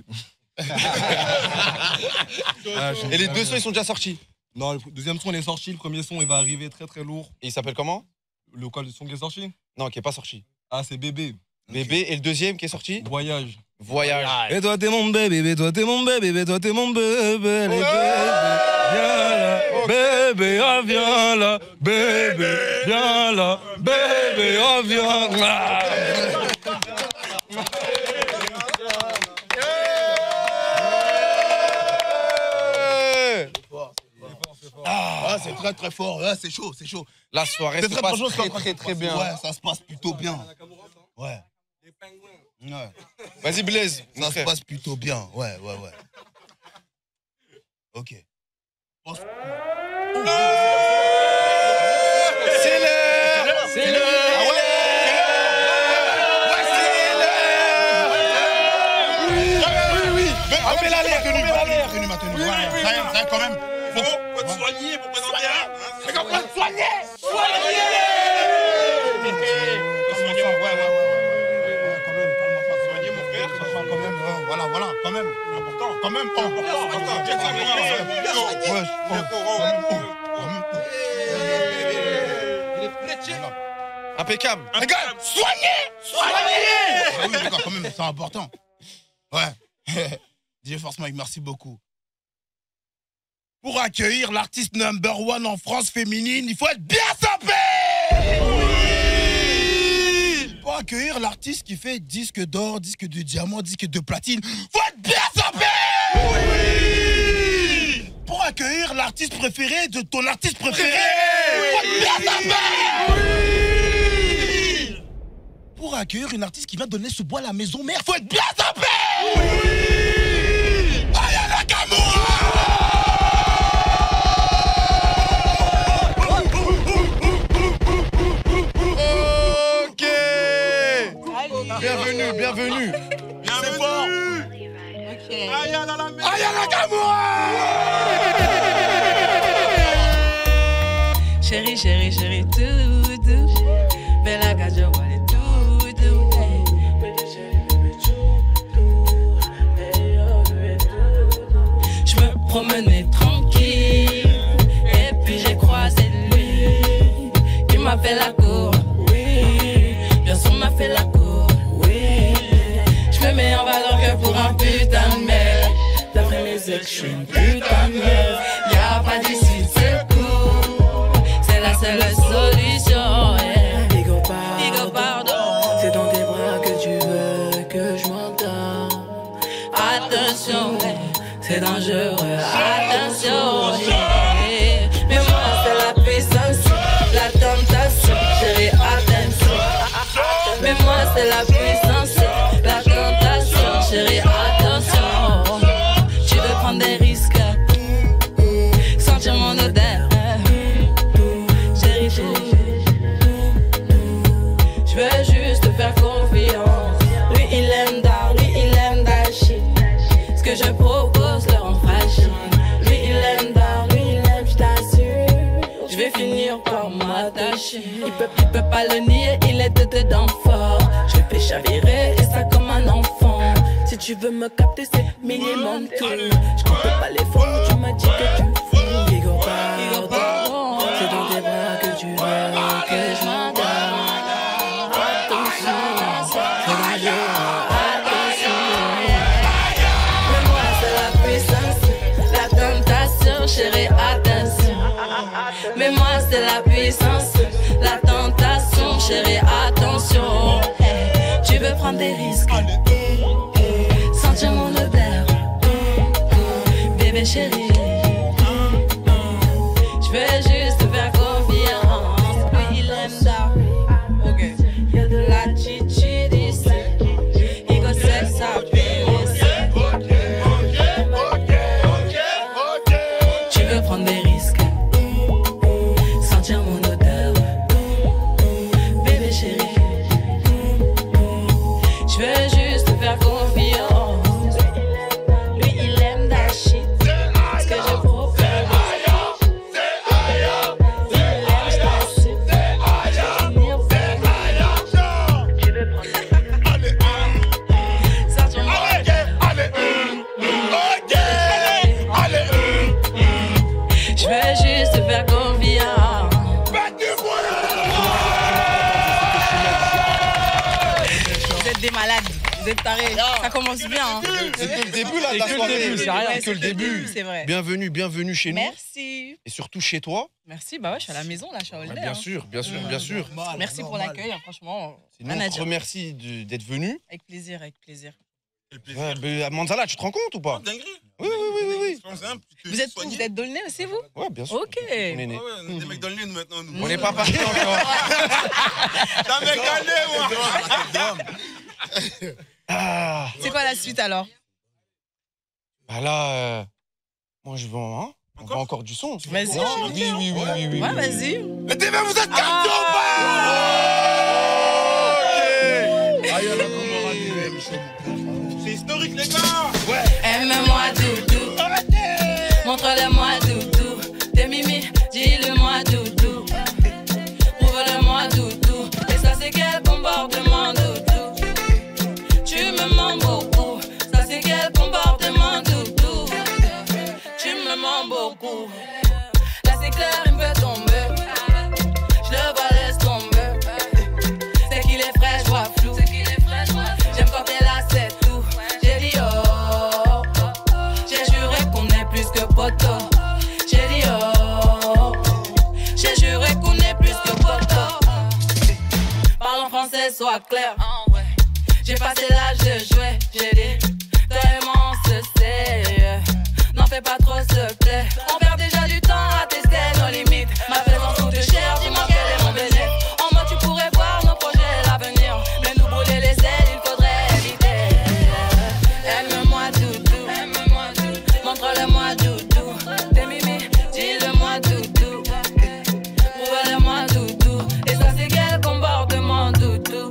Ah, je- Et les deux sons, ils sont déjà sortis? Non, le deuxième son, il est sorti. Le premier son, il va arriver très très lourd. Et il s'appelle comment? Le quoi, le son qui est sorti? Non, qui est pas sorti. Ah, c'est Bébé. Bébé. Et le deuxième qui est sorti? Voyage. Voyage. Et toi, t'es mon bébé, bébé, toi, t'es mon bébé, bébé, toi, t'es mon bébé. Les bébés, viens là. Bébé, oh, viens là. Bébé, viens là. Bébé, oh, viens là. Ah, c'est très très fort, ouais, c'est chaud, c'est chaud. La soirée se C'est passe franchement, très ça- très très bien. Ouais, ça se passe plutôt bien. Ouais. Ouais. Vas-y Blaise. Ça se passe plutôt bien, ouais, ouais, ouais. Ok. C'est l'heure. C'est l'heure. Ah ouais. On met l'alerte, on met l'alerte. Tenue, ma tenue. Ouais, ça y est, ça y est, quand même. Faut faut te soigner pour présenter un. C'est comme ça, soigner. Soigner. Voilà, voilà, quand même. C'est important. Quand même, oh, important, important. Check ça, Ouais, Impeccable. Les gars, soignez. Soignez. Ah oui, les gars, quand même, c'est important. Ouais. D J Force Mike, merci beaucoup. Pour accueillir l'artiste number one en France féminine, il faut être bien sapé. Oui. Pour accueillir l'artiste qui fait disque d'or, disque de diamant, disque de platine, faut être bien sapé. Oui. Pour accueillir l'artiste préféré de ton artiste préféré, faut être bien sapé. Oui. Pour accueillir une artiste qui vient donner ce bois à la maison mère, faut être bien sapé. Oui. Aya Nakamura. Ok. Bienvenue, bienvenue. C'est fort. Aya dans la maison. Aya Nakamura. Chérie, chérie, chérie, tout doux. Bella Gajo, voilà tout doux. Je me promenais tranquille. Et puis j'ai croisé lui. Qui m'a fait la cour. Oui. Bien sûr, m'a fait la cour. Oui. Je me mets en valeur que pour un putain de mec. D'après mes ex, je suis une putain de meuf. Y'a pas d'issue, c'est cool. C'est la seule solution. Yeah. Bigo pardon. pardon. C'est dans tes bras que tu veux que je m'endors. Attention, yeah. C'est dangereux. Attention, yeah. Mais moi, c'est la puissance, la tentation. Chérie, attention. Mais moi, c'est la puissance, la tentation. Chérie, attention. Tu veux prendre des risques, sentir mon odeur. Chérie, chérie, je veux juste te faire confiance. Lui, il aime d'art, lui, il aime d'achille. Ce que je propose le rend fragile. Lui, il aime d'art, lui, il aime, je t'assure. Je vais finir par m'attacher. Il peut, il peut pas le nier, il est dedans fort. Je le fais chavirer et ça comme un enfant. Si tu veux me capter, c'est minimum tout. Je compte pas les fonds, tu m'as dit que tu fous. Bigo pardon, c'est dans tes bras que tu veux que je m'endors. Attention, c'est dangereux, attention. Mais moi c'est la puissance, la tentation, chérie, attention. Mais moi c'est la puissance, la tentation, chérie, attention. Hey, tu veux prendre des risques, sentir mon odeur, bébé chéri. Je veux juste te faire confiance. Oui, il aime ça. Ok. Y'a de l'attitude ici. Il go sex appeal. Tu veux prendre des risques, Vous êtes tarés. Ça commence bien. Hein. C'est que le début là, C'est de la que le soirée. début, c'est rien. C'est que le début. C'est vrai. Bienvenue, bienvenue chez nous. Merci. Et surtout chez toi. Merci. Bah ouais, je suis à la maison là, je suis à Holder. Bien sûr, bien sûr, bien sûr. Merci pour l'accueil, hein, franchement. C'est nous, rien à on te dire. remercie de- d'être venu. Avec plaisir, avec plaisir. Ouais, mais Manzala, tu te rends compte ou pas? Dinguerie. Oui, oui, oui, oui. oui. Vous êtes où? Vous êtes D'aulnay aussi, vous? Ouais, bien sûr. Ok. On est né. Ouais, on est des mecs dans le nez, nous, maintenant. Nous. On n'est pas parti encore. T'as mec calé, moi. Ah. C'est quoi la suite alors? Bah là, euh, moi je veux hein, on veut encore du son. Vas-y. Oui, oui, oui, oui, oui, oui. Ouais, vas-y. Mais t'es même, vous êtes captés ou C'est historique, les gars. Ouais. Aime-moi doudou. Montre-le-moi doudou. T'es mimi, dis-le-moi doudou. Prouve-le-moi doudou. Et ça c'est quel comportement doudou. Tu me mens beaucoup. Ça c'est quel comportement doudou. Tu me mens beaucoup. Là c'est clair, il me fait tomber. Je le vois, laisse tomber. C'est qu'il est frais, je vois flou. J'aime quand t'es là, c'est tout. J'ai dit oh, j'ai juré qu'on est plus que poteau. J'ai dit oh, j'ai juré qu'on est plus que poteau. Parle en français, sois clair. J'ai passé l'âge de jouer. J'ai dit, toi et moi on se sait. N'en fais pas trop, s'il te plaît. On perd déjà du temps à tester nos limites. Ma présence coûte cher, dis-moi quel est mon bénéfice. En moi tu pourrais voir nos projets, l'avenir. Mais nous brûler les ailes, il faudrait éviter. Aime-moi doudou, aime-moi doudou. Montre-le-moi doudou. T'es mimi, dis-le-moi doudou. Prouve-le-moi doudou. Et ça c'est quel comportement doudou.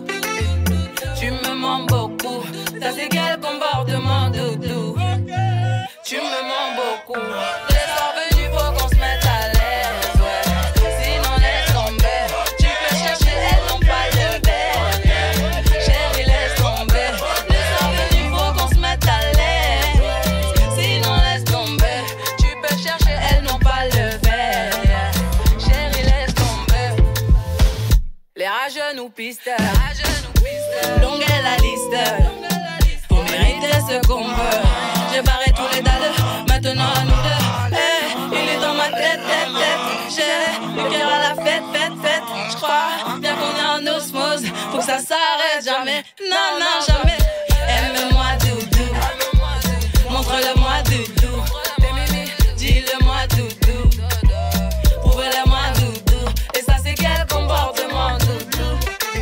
Tu me mens beaucoup. Ça c'est quel comportement doudou. Tu me mens beaucoup. Les soirs venus, faut qu'on se mette à l'aise, ouais. Sinon laisse tomber. Tu peux chercher, elles n'ont pas le verre. Chérie, laisse tomber. Les soirs venus, faut qu'on se mette à l'aise. Sinon laisse tomber. Tu peux chercher, elles n'ont pas le verre. Chérie, laisse tomber. Les rageux nous pistent. Longue est la liste. Pour mériter ce qu'on veut. J'ai barré tous les dalles, maintenant à nous deux. Hey, il est dans ma tête, tête, tête. J'ai le cœur à la fête, fête, fête. J'crois bien qu'on est en osmose. Faut que ça s'arrête jamais. Non, non, jamais. Aime-moi doudou. Montre-le-moi doudou. T'es mimi, dis-le-moi doudou. Prouve-le-moi doudou. Et ça c'est quel comportement doudou.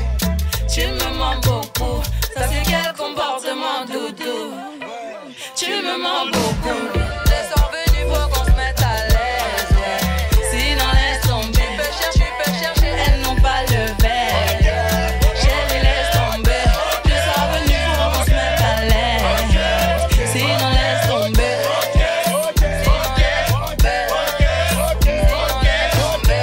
Tu me mens beaucoup. Ça c'est quel comportement doudou. Tu me mens beaucoup. Les soirs venus, faut qu'on se mette à l'aise, ouais. Sinon laisse tomber. Tu peux chercher, tu peux chercher, elles n'ont pas le verre. Chérie, laisse tomber. Les soirs venus, faut qu'on se mette à l'aise. Sinon laisse tomber. Sinon laisse tomber. Sinon laisse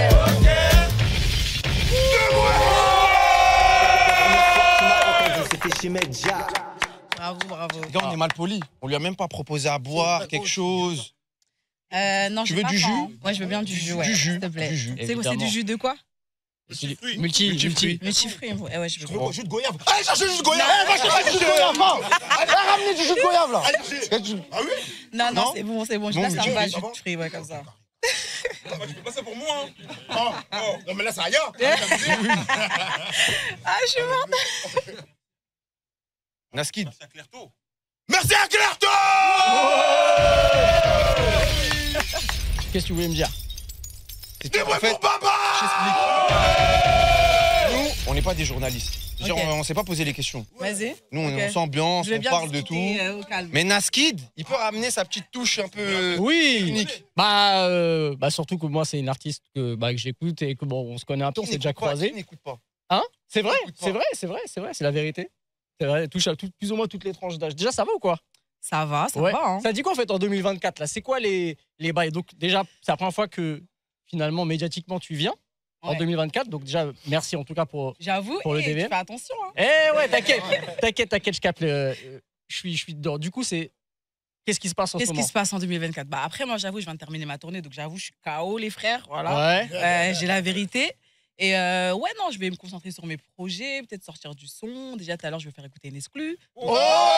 tomber. C'était chez Medja. Bravo, bravo. Les gars, on est mal polis. On lui a même pas proposé à boire quelque chose. Euh, non, Tu j'ai veux pas du faim, jus hein. Ouais, je veux bien du jus, ouais. Du jus, s'il te plaît. du jus. C'est quoi, c'est du jus de quoi? Multi, Multi- multi. Multifruits. Ouais, ouais, je veux. Trop. Jus de goyave. Allez chercher le jus de goyave. Non. Eh, va chercher le jus de goyave. Allez, ramenez du jus de goyave là. Ah oui? Non, non, Non c'est bon, c'est bon. Bon, Là, ça multi- me va, ça jus va de fruits, ouais, comme ça. Ah, bah, tu peux passer pour moi. Hein. Oh, oh. Non, mais là, c'est ailleurs. Ah, je suis morte. Naskid. C'est à Clairto. Merci à Clairto. Qu'est-ce que tu voulais me dire? Des En bruits fait, pour Baba. nous, on n'est pas des journalistes. Déjà, Ok. on, on s'est pas posé les questions. Vas-y. Nous, on, Ok. on s'ambiance, Je vais on bien parle de tout. discuter, euh, au calme. Mais Naskid, il peut ramener sa petite touche un peu Oui. technique. Bah, euh, bah surtout que moi c'est une artiste que, bah, que j'écoute et que bon on se connaît un peu, on Qui s'est déjà n'écoute pas, croisés. qui n'écoute pas. Hein? C'est vrai, Écoute pas. c'est vrai, c'est vrai, c'est vrai, c'est la vérité. C'est vrai, elle touche à tout- plus ou moins toutes les tranches d'âge. Déjà ça va ou quoi? Ça va, ça Ouais. va. Hein. Ça dit quoi en fait en deux mille vingt-quatre là? C'est quoi les les bails? Donc déjà c'est la première fois que finalement médiatiquement tu viens en Ouais. deux mille vingt-quatre. Donc déjà merci en tout cas pour J'avoue, pour le et D V M. tu fais attention. Hein. Eh ouais, t'inquiète, t'inquiète, t'inquiète, je capte. le- euh, Je suis, je suis dedans. Du coup, c'est qu'est-ce qui se passe en ce Qu'est-ce moment? qui se passe en deux mille vingt-quatre? Bah après, moi, j'avoue, je viens de terminer ma tournée, donc j'avoue, je suis K O, les frères. Voilà. Ouais. Euh, j'ai la vérité. Et euh, ouais, non, je vais me concentrer sur mes projets, peut-être sortir du son. Déjà, tout à l'heure, je vais faire écouter une exclue. Oh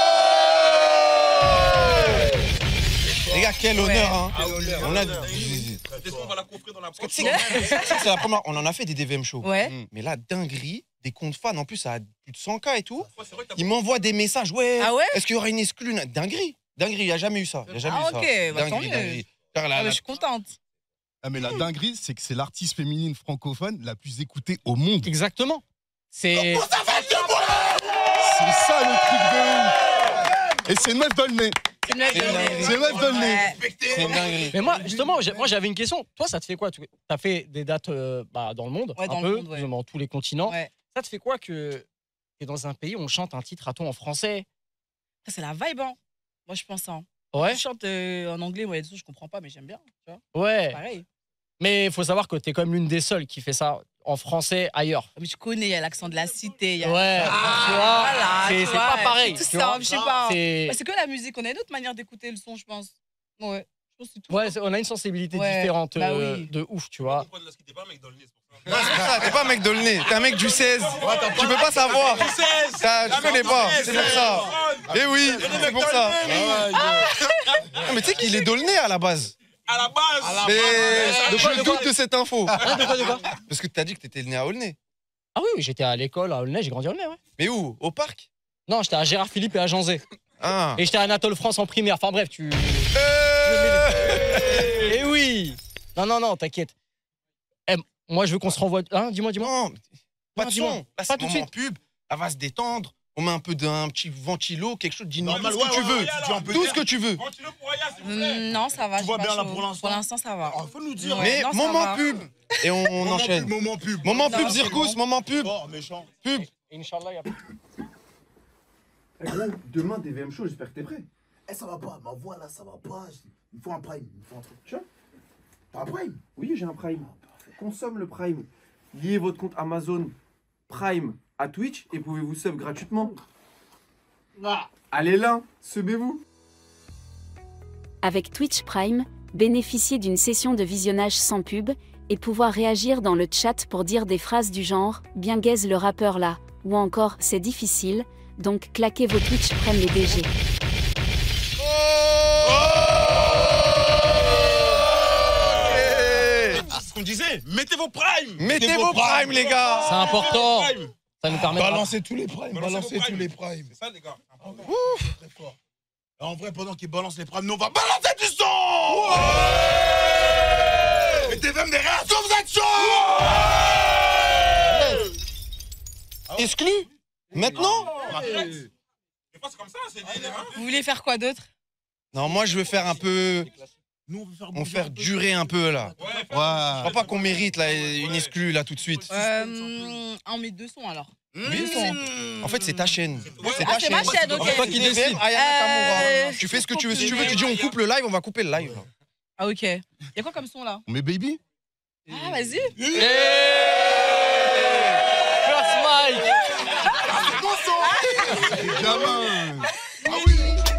les gars, quel Ouais. honneur, hein. Ah, honneur. On a... Est-ce qu'on va la coffrer dans la Parce que tu sais que c'est la première... On en a fait des D V M show. Ouais. Mais là, dinguerie, des comptes fans, en plus, ça a plus de cent K et tout. Ils m'envoient des messages. Ouais, Ah ouais est-ce qu'il y aura une exclue? Dinguerie. Dinguerie, il n'y a jamais eu ça. Il n'y a jamais Ah eu ça. ok, bah, tant Dinguerie, mieux. dinguerie. Car la- Ah, mais la- je suis contente. Ah, mais la dinguerie, c'est que c'est l'artiste féminine francophone la plus écoutée au monde. Exactement. C'est. C'est ça le truc de ouf. Et c'est une meuf dans le nez. C'est une meuf dans le nez. C'est une meuf dans le nez. C'est une dinguerie. Mais moi, justement, j'ai- moi j'avais une question. Toi, ça te fait quoi? Tu as fait des dates euh, bah, dans le monde, Ouais, un dans le peu, monde, ouais. plus ou moins dans tous les continents. Ouais. Ça te fait quoi que tu es dans un pays où on chante un titre à ton en français? Ça, c'est la vibe, hein. Moi, je pense, hein. Ouais. Je chante euh, en anglais, moi, il y a des choses que je comprends pas, mais j'aime bien. Tu vois. Ouais. Pareil. Mais il faut savoir que tu es comme l'une des seules qui fait ça en français ailleurs. Mais je connais, il y a l'accent de la cité. Il y a... Ouais, Ah, tu vois, voilà, c'est- tu c'est vois, pas pareil, C'est tu tout vois. ça, je sais pas. C'est- Bah, C'est que la musique, on a une autre manière d'écouter le son, je pense. Ouais. Je pense que c'est tout. Ouais, c'est- on a une sensibilité Ouais, différente bah euh, oui. de ouf, tu vois. C'est pour ça, t'es pas un mec de le nez, t'es un mec du seize. Tu peux pas savoir. T'as- Tu connais pas, c'est pour ça. Eh oui, c'est pour ça. Ah, mais tu sais qu'il est Dolnay à la base. À la base. Mais De quoi, je de quoi doute de cette info. Hein, de quoi, de quoi Parce que t'as dit que t'étais né à Aulnay. Ah oui, oui, j'étais à l'école à Aulnay, j'ai grandi à Aulnay, ouais. Mais où? Au parc? Non, j'étais à Gérard Philippe et à Janzé. Ah. Et j'étais à Anatole France en primaire. Enfin bref, tu. Eh oui. Non, non, non, t'inquiète. Eh, moi, je veux qu'on se renvoie. Hein, dis-moi, dis-moi. Non, pas Non, de dis-moi. son. Là, Pas c'est tout de moment suite. pub. Elle va se détendre. On met un peu d'un petit ventilo, quelque chose d'inaudible. Normal, Tout ce que ouais, tu ouais, veux. ouais, tu dis un peu Tout d'air. ce que tu veux. Hum, non, ça va. Tu je vois suis pas bien là chaud. pour l'instant Pour l'instant, ça va. Oh, faut nous dire. Ouais, Mais non, ça moment va. pub. Et on, on Moment enchaîne. pub, moment pub. Moment Non, pub, c'est Zirkous, moment pub. Oh, méchant. Pub. Inch'Allah, y a pas. Demain, D V M Show, j'espère que t'es prêt. Eh, ça va pas, ma voix là, ça va pas. Il me faut un prime, il me faut un truc. Tu vois? T'as un prime? Oui, j'ai un Prime. Consomme le Prime. Liez votre compte Amazon Prime à Twitch et pouvez-vous sub gratuitement. Allez là, subez-vous. Avec Twitch Prime, bénéficiez d'une session de visionnage sans pub et pouvoir réagir dans le chat pour dire des phrases du genre « bien gaze le rappeur là » ou encore « c'est difficile », donc claquez vos Twitch Prime les D G. C'est ce qu'on disait. Mettez vos primes. Mettez vos primes, les gars. C'est important. Ça nous permet de. Balancez tous les primes, Balancez balancez vos tous primes. les primes. C'est ça, les gars. Ouf. Très fort. En vrai, pendant qu'ils balancent les primes, nous on va balancer du son. Et des même des réactions, vous êtes chaud. Exclu. Maintenant? Des fois, c'est comme ça, c'est des- hein. Vous voulez faire quoi d'autre? Non, moi, je veux faire un peu. Nous, on veut faire On faire durer un peu là. Ouais. Je crois pas qu'on mérite là une exclue là tout de suite. Euh, on met deux sons alors. Oui, en fait, c'est ta chaîne. C'est Ah, ta c'est ma chaîne, ok. C'est toi qui décides. Ayana Euh, Kamura. Tu fais ce que tu veux. Si tu veux, tu dis on coupe le live, on va couper le live. Ah, ok. Y'a quoi comme son là? On met Baby? Ah, vas-y. First Mike. Gamin. Ah oui.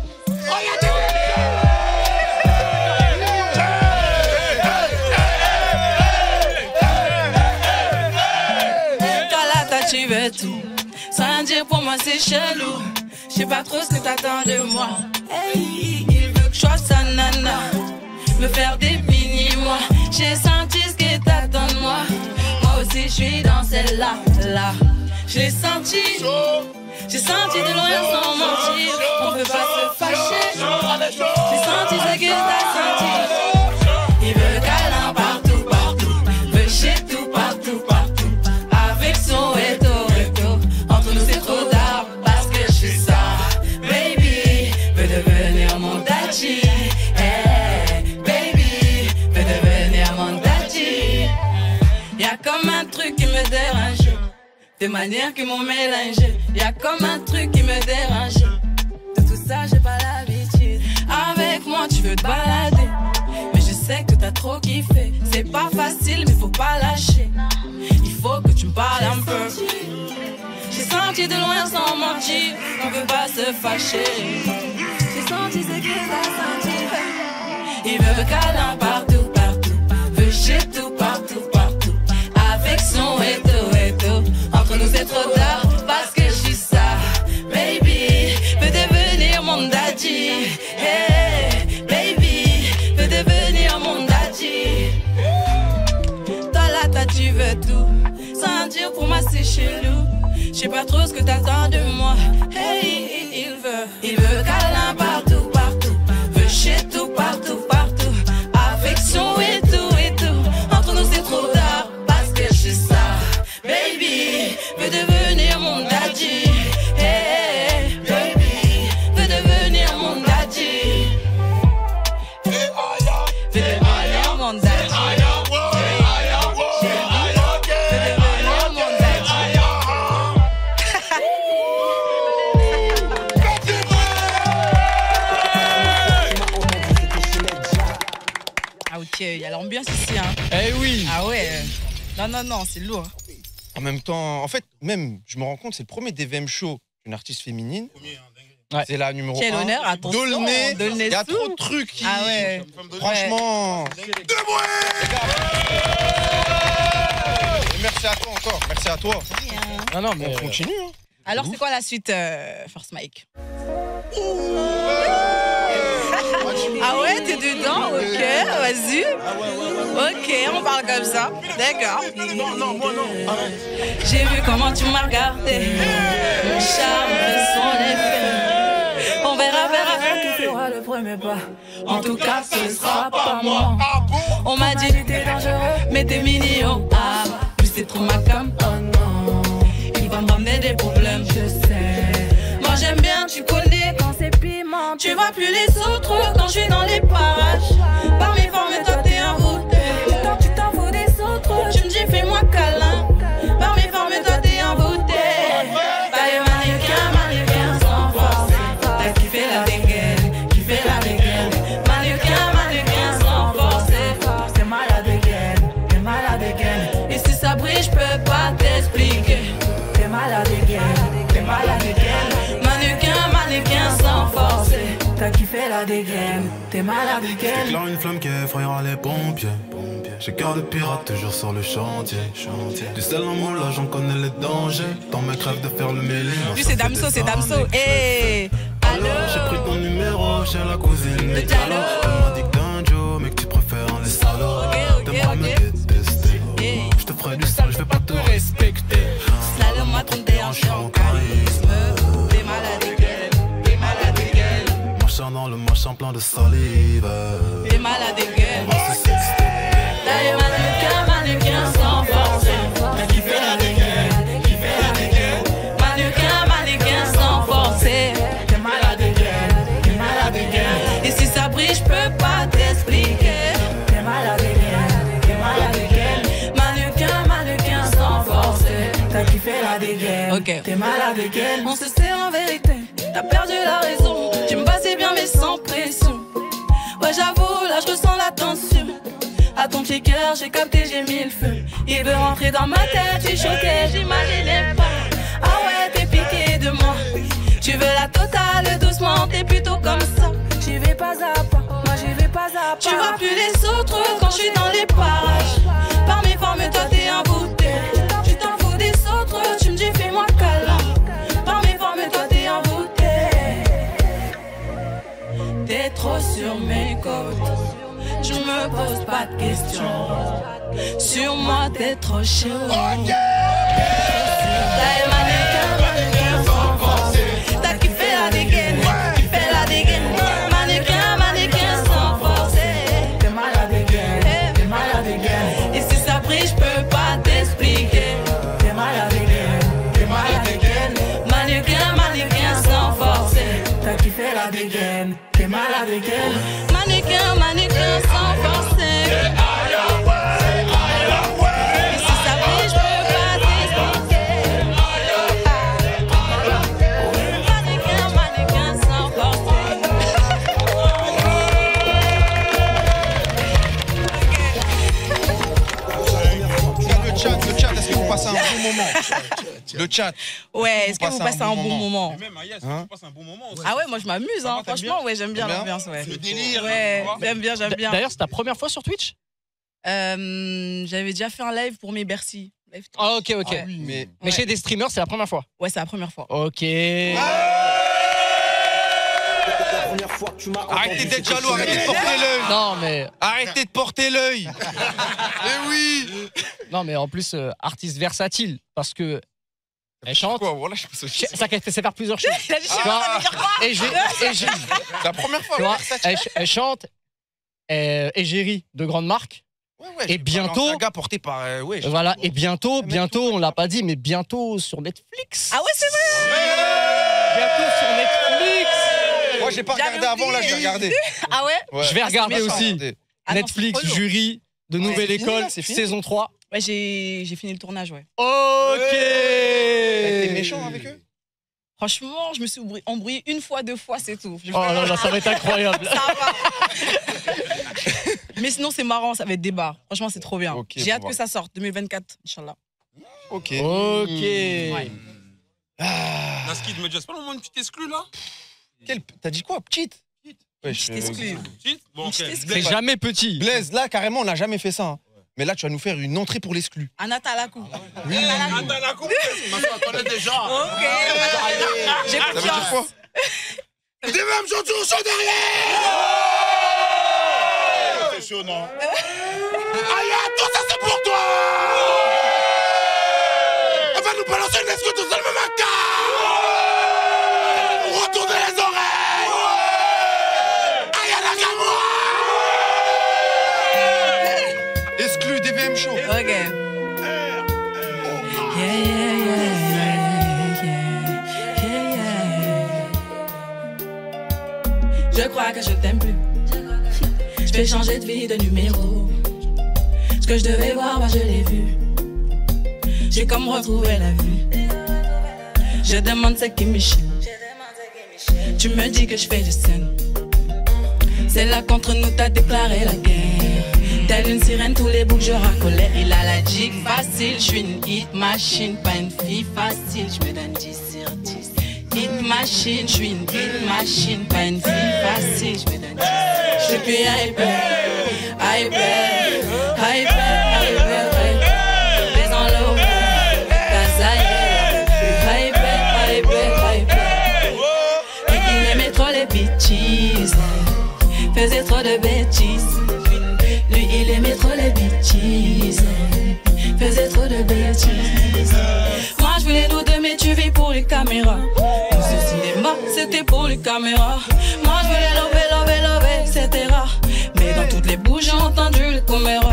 Toi là, toi tu veux tout. Sans dire pour moi c'est chelou. Je sais pas trop ce que t'attends de moi. Hey, il veut que je sois sa nana. Me faire des mini-moi. J'ai senti ce que t'attends de moi. Moi aussi je suis dans celle-là. Là. Je l'ai senti. J'ai senti de loin sans mentir. On peut pas se fâcher. J'ai senti ce que t'as senti. Il veut câlin partout, partout. Veut chez tout, partout, partout. Avec son éto, éto. Entre nous c'est trop tard parce que je suis ça. Baby, veut devenir mon daddy. Hey, baby, veut devenir mon daddy. Y'a comme un truc qui me dérange. Des manières qui m'ont mélangé. Y'a comme un truc qui me dérange. De tout ça, j'ai pas l'habitude. Avec moi, tu veux te balader. Mais je sais que t'as trop kiffé. C'est pas facile, mais faut pas lâcher. Il faut que tu me parles un peu. J'ai senti de loin sans mentir. On peut pas se fâcher. J'ai senti ce que t'as senti. Il veut câlin partout, partout. Veut chez tout, partout, partout. Avec son et Hey, baby, veux devenir mon daddy. Toi là, toi tu veux tout. Sans dire pour moi c'est chelou. Je sais pas trop ce que t'attends de moi. Hey, il veut, il veut câlin partout, partout. Veut chez tout, partout, partout. Affection et tout, et tout. Entre nous c'est trop tard, parce que je suis ça. Baby, veux devenir mon daddy. Hey, baby, veux devenir mon daddy. Veux devenir mon daddy. Il y a l'ambiance ici, hein. Eh oui. Ah ouais. Non, non, non, c'est lourd. En même temps, en fait, même, je me rends compte, c'est le premier D V M show d'une artiste féminine. Ouais. C'est la numéro un. Quel honneur, attention. Dolné, Dolné il y a sous. trop de trucs qui... Ah ouais. Franchement... Et merci à toi encore, merci à toi. Non, non, mais... On continue, hein. Alors, c'est quoi la suite, euh, Force Mike? Ah ouais, t'es dedans? Ok, vas-y. Ok, on parle comme ça. D'accord. Non, non, moi non. J'ai vu comment tu m'as regardé. Mon charme fait son effet. On verra, verra qui fera le premier pas. En tout cas, ce sera pas moi. On m'a dit t'es dangereux, mais t'es mignon. Ah, plus c'est trop ma cam. Oh non, il va m'amener des problèmes, je sais. Moi j'aime bien, tu connais quand c'est piment. Tu vois plus les autres quand je suis dans les parages. Par mes formes, toi t'es envoûté. Quand tu t'en fous des autres, tu me dis fais-moi câlin. Par mes formes, toi t'es envoûté. Bah les mannequins, mannequins sans force. T'as kiffé la dégaine, kiffé la dégaine. Mannequin, mannequin sans force. T'es malade dégaine, t'es malade dégaine. Et si ça brille, je peux pas t'expliquer. T'es malade dégaine, t'es malade dégaine. Mannequin, mannequin sans force. T'as kiffé la dégaine, t'es malade dégaine. J'éclaire une flamme qui effrayera les pompiers. J'ai cœur de pirate toujours sur le chantier. Du sel en moule, j'en connais les dangers. Tant mes crèves de faire le mêlé. Lui, c'est Damso, c'est Damso. Hey, allô. J'ai pris ton numéro chez la cousine de Diallo. Elle m'a dit que t'es un Joe, mais que tu préfères les salauds. T'aimeras me détester. Je te ferai du sale, je vais pas te respecter. Slalom, moi, ton déhanché en charisme. T'es malade dégaine, t'es malade dégaine. Machin dans le machin plein de salive. T'es malade dégaine. Là, les mannequins, mannequins sans force. T'as kiffé la dégaine, kiffé la dégaine. Mannequin, mannequin sans force. T'es malade dégaine, t'es malade dégaine. Et si ça brille, je peux pas t'expliquer. T'es malade dégaine, t'es malade dégaine. Mannequin, mannequin sans force. T'as kiffé la dégaine, ok. T'es malade dégaine. On se sait en vérité, t'as perdu la raison. Tu me passais bien mais sans pression. Ouais j'avoue, là je ressens la tension. À ton petit cœur, j'ai capté, j'ai mis le feu. Il veut rentrer dans ma tête, je suis choquée, j'imaginais pas. Ah ouais, t'es piqué de moi. Tu veux la totale, doucement, t'es plutôt comme ça. J'y vais pas à pas, moi j'y vais pas à pas. Tu vois plus les autres quand je suis dans les parages. Par mes formes, toi t'es envoûté. Tu t'en fous des autres, tu me dis fais-moi câlin. Par mes formes, toi t'es envoûté. T'es trop sur mes côtes. Je me pose pas de questions. Sur moi t'es trop chaud. Okay. T'as les mannequins, mannequins sans force. T'as kiffé la dégaine, kiffé la dégaine. Mannequin, mannequin sans force. T'es malade dégaine, t'es malade dégaine. Et si ça brille, je peux pas t'expliquer. T'es malade dégaine, t'es malade dégaine. Mannequin, mannequin sans force. T'as kiffé la dégaine, t'es malade dégaine. Mannequin, mannequin sans forcer. Et si ça brille, je peux pas t'expliquer. Mannequin, mannequin sans forcer. Le chat, le chat, est-ce que vous passez un bon moment? Le chat. Ouais, est-ce que vous passez un bon moment? Même Aya, est-ce que tu passes un bon moment aussi? Ah ouais, moi je m'amuse, hein. Franchement, ouais, j'aime bien l'ambiance, ouais. Le délire. Ouais, j'aime bien, j'aime bien. D'ailleurs, c'est ta première fois sur Twitch? Euh, J'avais déjà fait un live pour mes Bercy. Ah, ok, ok. Ah oui. Mais, mais Ouais. chez des streamers, c'est la première fois? Ouais, c'est la première fois. Ok. La première fois. fois que tu m'as Arrêtez d'être jaloux, arrêtez de porter l'œil. Non, mais. Arrêtez de porter l'œil. Mais oui. Non, mais en plus, euh, artiste versatile. Parce que. Elle chante. Quoi, voilà, je pense Ch- Ça sait faire plusieurs choses. Il a dit, je sais Tu pas, vois, ça veut dire quoi Et j'ai. et j'ai- C'est la première fois. tu vois, versatile. elle, ch- elle chante. euh, Égérie de grandes marques. Ouais, ouais, Et bientôt. Un gars porté par. euh, ouais, je- Voilà, et bientôt, bientôt, on l'a pas dit, mais bientôt sur Netflix. Ah ouais, c'est vrai. Bientôt sur Netflix. Moi, j'ai pas J'avais regardé avant, là, oublié. j'ai regardé. Ah ouais Ouais. Je vais Ah, c'est regarder méchant. aussi. Ah non, Netflix, c'est trop lourd. jury de Nouvelle c'est fini, École, là, c'est fini saison trois. Ouais, j'ai j'ai fini le tournage, ouais. Ok. T'es méchant avec eux? Franchement, je me suis embrouillée- embrouillée une fois, deux fois, c'est tout. Je- Oh là là, ça va être incroyable. Ça va. Mais sinon, c'est marrant, ça va être débat. Franchement, c'est trop bien. Ok, J'ai hâte bon, que ça sorte, deux mille vingt-quatre, Inch'Allah. Ok. Ok. Ouais. Ah. Naskid me dit, c'est pas le moment une petite exclue là? Quel- T'as dit quoi? Petite? Ouais, je- Petite exclue. Petite? Bon, ok. C'est jamais petit. Blaise, là, carrément, on n'a jamais fait ça. hein. Mais là, tu vas nous faire une entrée pour l'exclu. Anata Lakou. Oui. Attends, la coupe, Ma soeur, elle connaît déjà. Ok. J'ai Ça veut dire confiance. quoi? Des mêmes gens toujours chaud derrière. C'est chaud, non? Aïe, tout ça, c'est pour toi. Elle va nous balancer une excuse tout seul, même un cas. Retournez les oreilles. Aïe, la gamoura. Exclu D V M Show. Ok. Yeah, yeah, yeah, yeah, yeah, yeah. Je crois que je t'aime plus. Je vais changer de vie, de numéro. Ce que je devais voir, moi je l'ai vu. J'ai comme retrouvé la vue. Je demande ce qui me chie. Tu me dis que je fais des scènes. C'est là contre nous t'as déclaré la guerre. Telle une sirène, tous les boucs je racolais. Il a la jig facile, je suis une hit machine, pas une fille facile. Je me donne dix sur dix. Hit machine, je suis une hit machine, pas une fille facile. Je me donne dix. Je suis plus hyper, hyper, hyper, hyper, hyper. Les enlevés, Kazaïe, hyper, hyper, hyper. Et il aimait trop les bitches, faisait trop de bêtises. Lui il aimait trop les bitches, faisait trop de bêtises. Moi je voulais nous deux mais tu vis pour les caméras. Tout ce cinéma c'était pour les caméras. Moi je voulais lover, lover, lover, et cetera. Mais dans toutes les bouches j'ai entendu les caméras.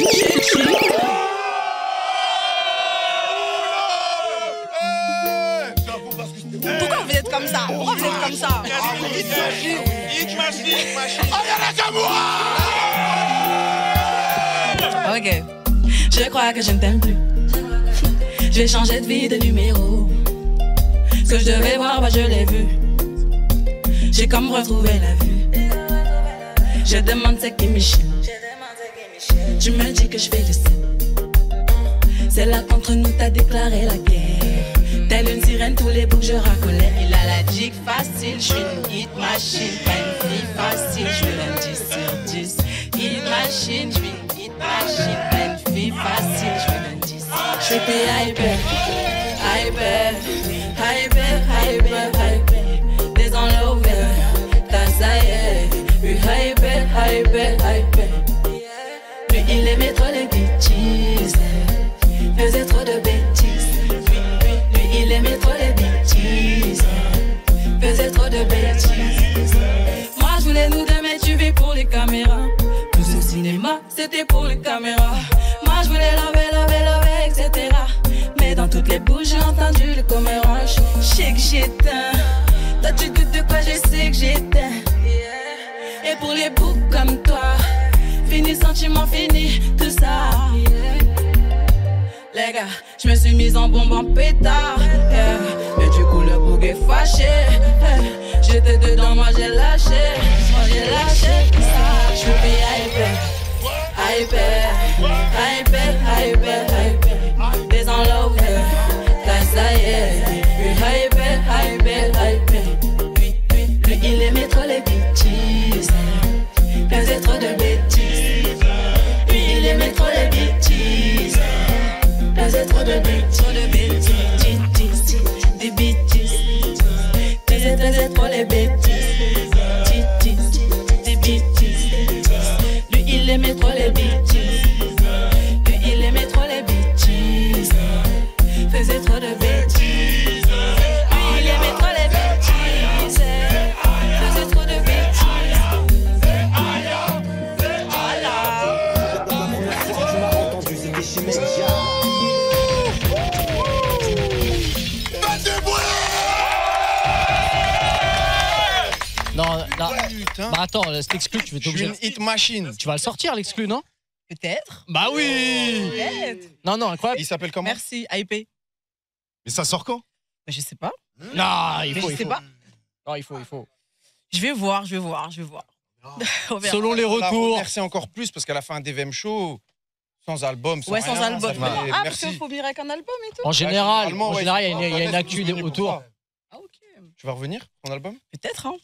Pourquoi vous êtes comme ça? Pourquoi vous êtes comme ça? Hit machine, hit machine. Aïe, la gamoura. Ok. Je crois que je ne t'aime plus. Je vais changer de vie, de numéro. Ce que je devais voir, bah je l'ai vu. J'ai comme retrouvé la vue. Je demande ce qui me chie. Tu me dis que je fais le scène. C'est là qu'entre nous t'as déclaré la guerre. Telle une sirène, tous les boucs je racolais. Il a la jig facile, je suis une hit machine, pas une fille facile. Je me donne dix sur dix. Hit machine, je suis une hit machine, pas une fille facile. Je me donne dix. Je suis plus hyper, hyper, hyper, hyper, hyper. Des enlevés, Kazaïe, lui hyper, hyper, hyper. Lui il aimait trop les bitches, faisait trop de bêtises. Lui il aimait trop les bitches, faisait trop de bêtises. Moi je voulais nous deux mais tu vis pour les caméras. Tout ce cinéma c'était pour les caméras. Moi je voulais laver, laver, laver, et cetera. Mais dans toutes les bouches j'ai entendu le commérage. Je sais que j'éteins. Toi tu doutes de quoi, je sais que j'éteins. Et pour les boucs comme toi, fini sentiment, fini tout ça. Les gars, je me suis mise en bombe en pétard, yeah. Mais du coup le bouc est fâché, yeah. J'étais dedans, moi j'ai lâché, moi j'ai lâché. Je suis hyper, hyper, hyper, hyper, hyper. Des enlevés, Kazaïe, lui hyper, hyper, hyper. Lui, lui, lui il aimait trop les bitches, faisait trop de bêtises. Lui il aimait trop les bitches, faisait trop de bêtises, trop de bêtises, des bêtises. Faisait, faisait trop les bêtises, là. Putain. Bah attends, cet exclu, tu vas Je suis une hit machine. Tu vas le sortir, l'exclu, non? Peut-être. Bah oui. Peut-être. Non, non, incroyable. Il s'appelle comment? Merci, A I P. Mais ça sort quand? Bah, je sais pas. Non, il Mais faut, je il sais faut. pas. Non, il faut, il faut. Je vais voir, je vais voir, je vais voir. On verra. Selon les retours. Merci encore plus parce qu'elle a fait un D V M show sans album. Sans Ouais, sans rien, album. ça fait- Ah, parce merci. qu'il faut venir avec un album et tout. En général, généralement, en ouais, général, il y a faut une- il y a une pas actu rester autour. pour ça. Ah, ok. Tu vas revenir, ton album? Peut-être, hein.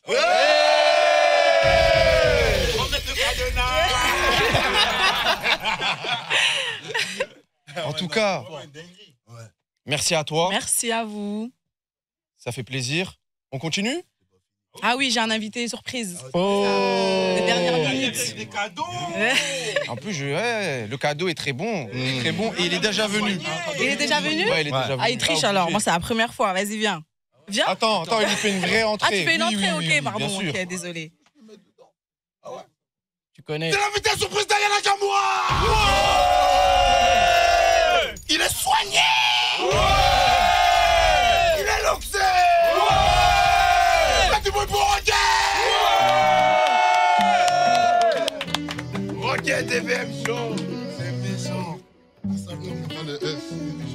En tout cas, merci à toi. Merci à vous. Ça fait plaisir. On continue? Ah oui, j'ai un invité surprise. Oh. Les dernières minutes. Des cadeaux. En plus, je, ouais, le cadeau est très bon. Très bon. Et il est déjà venu. Il est déjà venu? Ouais, il est déjà venu. Ah, il triche Ah, alors. obligé. Moi, c'est la première fois. Vas-y, viens. Viens. Attends, attends, il lui fait une vraie entrée. Ah, tu fais une Oui, entrée, oui, oui, ok, oui, pardon. bien sûr. Ok, désolé. Tu connais. C'est l'invité surprise d'Ayana Kamura. Il est soigné. Il est luxé. Faites du bruit pour Rocket. Rocket T V M Show. C'est méchant. Ça tombe dans le S.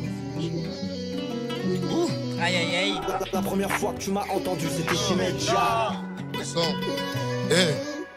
Aïe, aïe, aïe. La, la première fois que tu m'as entendu, c'était chez Medja. Sans. Eh.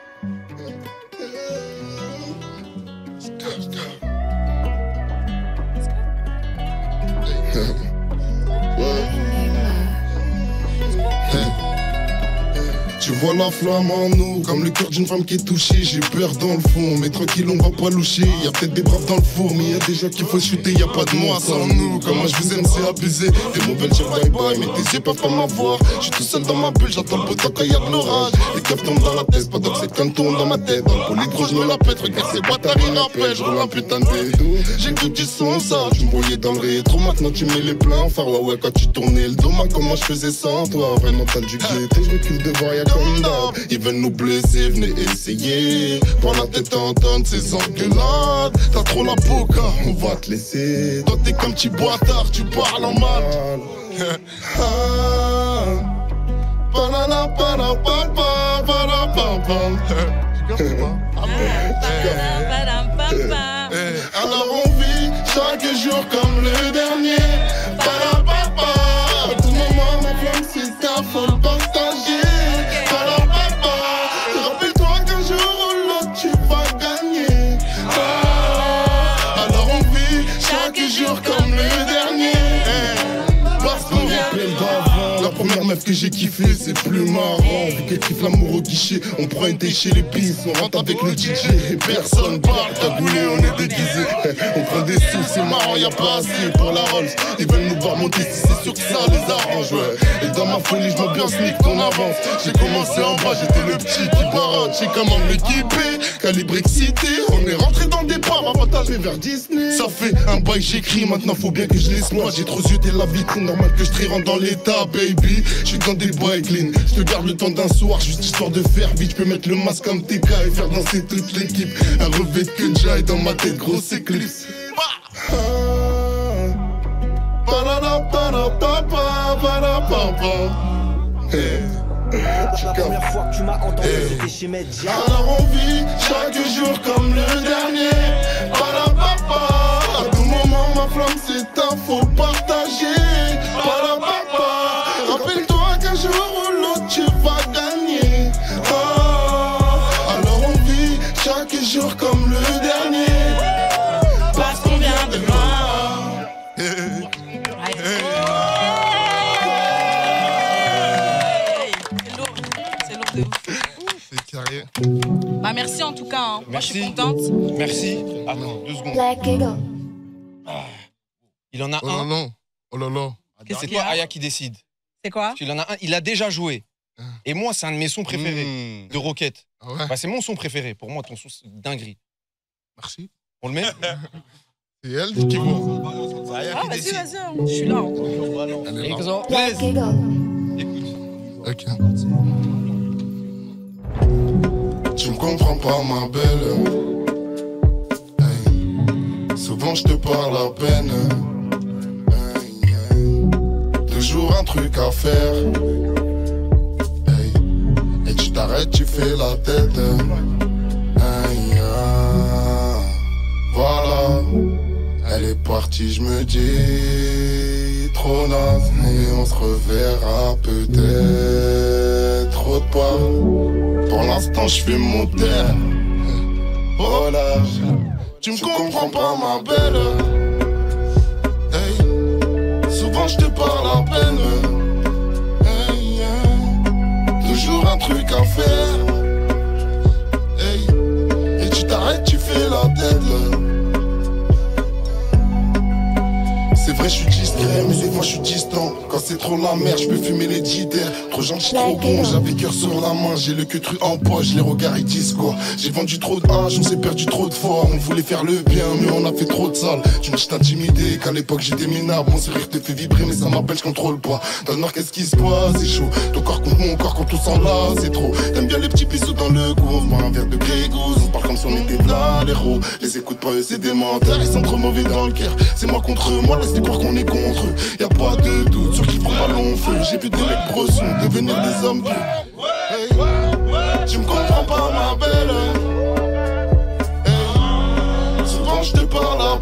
Tu vois la flamme en nous, comme le cœur d'une femme qui est touchée. J'ai peur dans le fond, mais tranquille, on va pas loucher. Y'a peut-être des braves dans le four, mais y'a des gens qu'il faut shooter. Y'a pas de moi sans nous. Comment je vous aime, c'est abusé. Des mauvaises dire bye bye, mais tes yeux peuvent pas m'avoir. Je suis tout seul dans ma bulle, j'attends le potent quand y'a de l'orage. Les keufs tombent dans la tête, pas donc c'est comme tourne dans ma tête. Dans le polygro, je me la pète, regarde ces bâtards, ils rappellent. Je roule un putain de bédo. J'écoute du son, ça. Tu me voyais dans le rétro, maintenant tu mets les plans. Enfin, ouais, ouais, quand tu tournais le dos, moi, comment je faisais sans toi. Vraiment, t'as du gaieté, je recule devant, y'a comme d'hab. Ils veulent nous blesser, venez essayer. Prends la tête à entendre ces engueulades. T'as trop la boca, on va te laisser. Toi t'es comme petit boitard, tu parles en mal. Banana, banana, papa, banana, papa. Alors on vit chaque jour comme le dernier. Banana, papa. À tout moment, ma flamme, c'est ta faut le partager. Comme le dernier, parce qu'on rappelle d'avant. La première meuf que j'ai kiffé, c'est plus marrant. Vu qu'elle kiffe l'amour au guichet, on prend une taille chez les pins, on rentre avec le D J et personne parle. Cagoulé, on est déguisé. On prend des sous, c'est marrant, y'a pas assez pour la Rolls. Ils veulent nous voir monter si c'est sûr que ça les arrange, ouais. Et dans ma folie, je m'ambiance sneak qu'on avance. J'ai commencé en bas, j'étais le petit qui barate. J'ai comment m'équiper, calibre excité. On est rentré dans des bars, avantage mais vers Disney. Ça fait un bail, j'écris, maintenant faut bien que je laisse moi. J'ai trop yeux dès la vitrine, normal que je trie rentre dans l'état, baby. J'suis dans des bails clean, j'te garde le temps d'un soir, juste histoire de faire vite. J'peux mettre le masque comme T K et faire danser toute l'équipe. Un revêt que Jai dans ma tête, grosse éclipse. La première fois que tu m'as entendu, c'était chez Medja. Alors on vit chaque jour comme le dernier. Palapapa. À tout moment, ma flamme, c'est un faut partager. Palapapa. Rappelle-toi qu'un jour ou l'autre, tu vas gagner. Ah. Alors on vit chaque jour comme le dernier. Parce qu'on vient de loin. C'est carré. Bah merci en tout cas. Hein. Moi je suis contente. Merci. Attends, deux secondes. Ah. Il en a Oh un. là là. Oh là là. C'est toi, Aya, qui décide. C'est quoi? Il en a un. Il a déjà joué. Et moi, c'est un de mes sons préférés de Rocket. Ah ouais. Bah, c'est mon son préféré. Pour moi, ton son, c'est dinguerie. Merci. On le met? C'est elle qui vaut. Ah vas-y, vas-y, hein. Je suis là. Hein. Elle est là. Ok. Tu me comprends pas, ma belle. Hey. Souvent je te parle à peine. Hey, hey. Toujours un truc à faire. Hey. Et tu t'arrêtes t'arrêtes, tu fais la tête. Aïe, aïe. Voilà, elle est partie, je me dis trop naze. Et on se reverra peut-être autre part. Pour l'instant, je fais mon terre. Oh là, tu me comprends pas, ma belle. Hey, souvent je te parle à peine. Hey, yeah. Toujours un truc à faire. Hey, et tu t'arrêtes, tu fais la tête. C'est vrai, je suis discret, mais des fois je suis distant. Quand c'est trop la merde, je peux fumer les dix-terres. Trop gentil, trop bon, j'avais cœur sur la main. J'ai le queutru en poche, les regards ils disent quoi. J'ai vendu trop de hache, on s'est perdu trop de fois. On voulait faire le bien, mais on a fait trop de sale. Tu me dis intimidé, qu'à l'époque j'étais minable. Mon sourire te fait vibrer, mais ça m'appelle, je contrôle pas. Dans le noir, qu'est-ce qui se passe, c'est chaud. Ton corps contre mon corps, quand on s'en là, c'est trop. T'aimes bien les petits bisous dans le cou. Moi un verre de grégousse, on parle comme si on était là, les héros. Les écoute pas, eux c'est des menteurs, ils sont trop mauvais dans le cœur. C'est moi contre moi, laisse croire qu'on est contre eux. Y'a pas de doute sur qui prend pas long feu. J'ai vu des mecs brossons devenir des hommes vieux. Hey, tu me comprends pas, ma belle. Hey, souvent je te parle à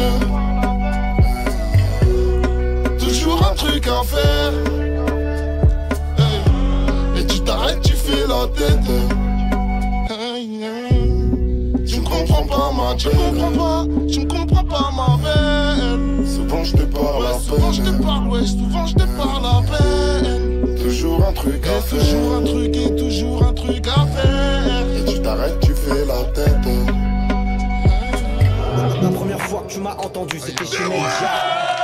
peine. Toujours un truc à faire. Hey, et tu t'arrêtes, tu fais la tête. Hey, hey, tu me comprends pas, ma tu me comprends pas, tu me comprends pas, ma belle. Souvent je te parle à peine. Souvent je te parle, ouais, souvent je te parle à peine. Toujours un truc à faire. Toujours un truc et toujours un truc à faire. Et tu t'arrêtes, tu fais la tête. La première fois que tu m'as entendu, c'était chez Medja.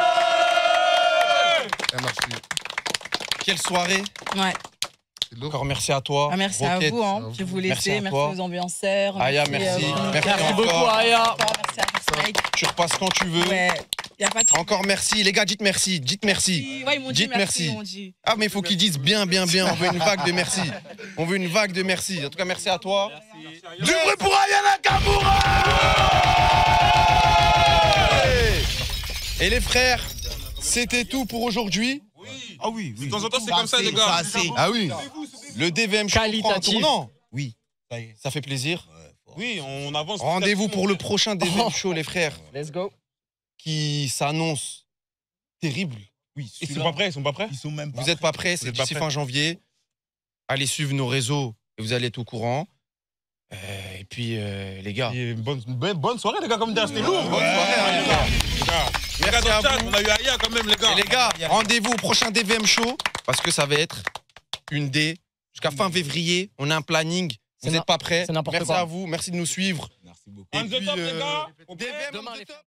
Merci. Quelle soirée. Ouais. Encore merci à toi. Ah, merci Roquette. à vous, hein. Je vais vous laisser. Merci, Merci, aux ambianceurs. Aya, merci. euh, Merci, merci encore. beaucoup, Aya. Merci à Mike. Tu repasses quand tu veux. Ouais. Y a pas de... Encore merci. Les gars, dites merci. Dites merci. Ouais, ils m'ont dit dites merci, merci. ils m'ont dit. Ah, mais il faut qu'ils disent bien, bien, bien. On veut une vague de merci. On veut une vague de merci. En tout cas, merci à toi. Du bruit pour Aya Nakamura. Et les frères, c'était tout pour aujourd'hui. Ah oui, oui. De temps en temps, c'est comme ça, les gars. Ah oui. Le D V M Show prend un tournant. Oui. Ça fait plaisir. Oui, on avance. Rendez-vous pour le prochain D V M Show, les frères. Let's go. Qui s'annonce terrible. Oui. Ils sont pas prêts, ils sont pas prêts. Ils sont même pas Vous n'êtes pas prêts, c'est êtes pas d'ici prêts. fin janvier. Allez suivre nos réseaux et vous allez être au courant. Euh, et puis, euh, les gars. Et bonne, bonne, bonne soirée, les gars, comme dire, c'était lourd. Bonne soirée, hein, les gars. Les gars, les gars, Merci dans à le chat, vous. on a eu Aya quand même, les gars. Et les gars, rendez-vous au prochain D V M Show parce que ça va être une D. Jusqu'à fin février, on a un planning. Vous n'êtes pas prêts. c'est n'importe Merci quoi. à vous. Merci de nous suivre. Merci beaucoup. Et On the puis, top, euh, les gars. D V M Demain, on the les top.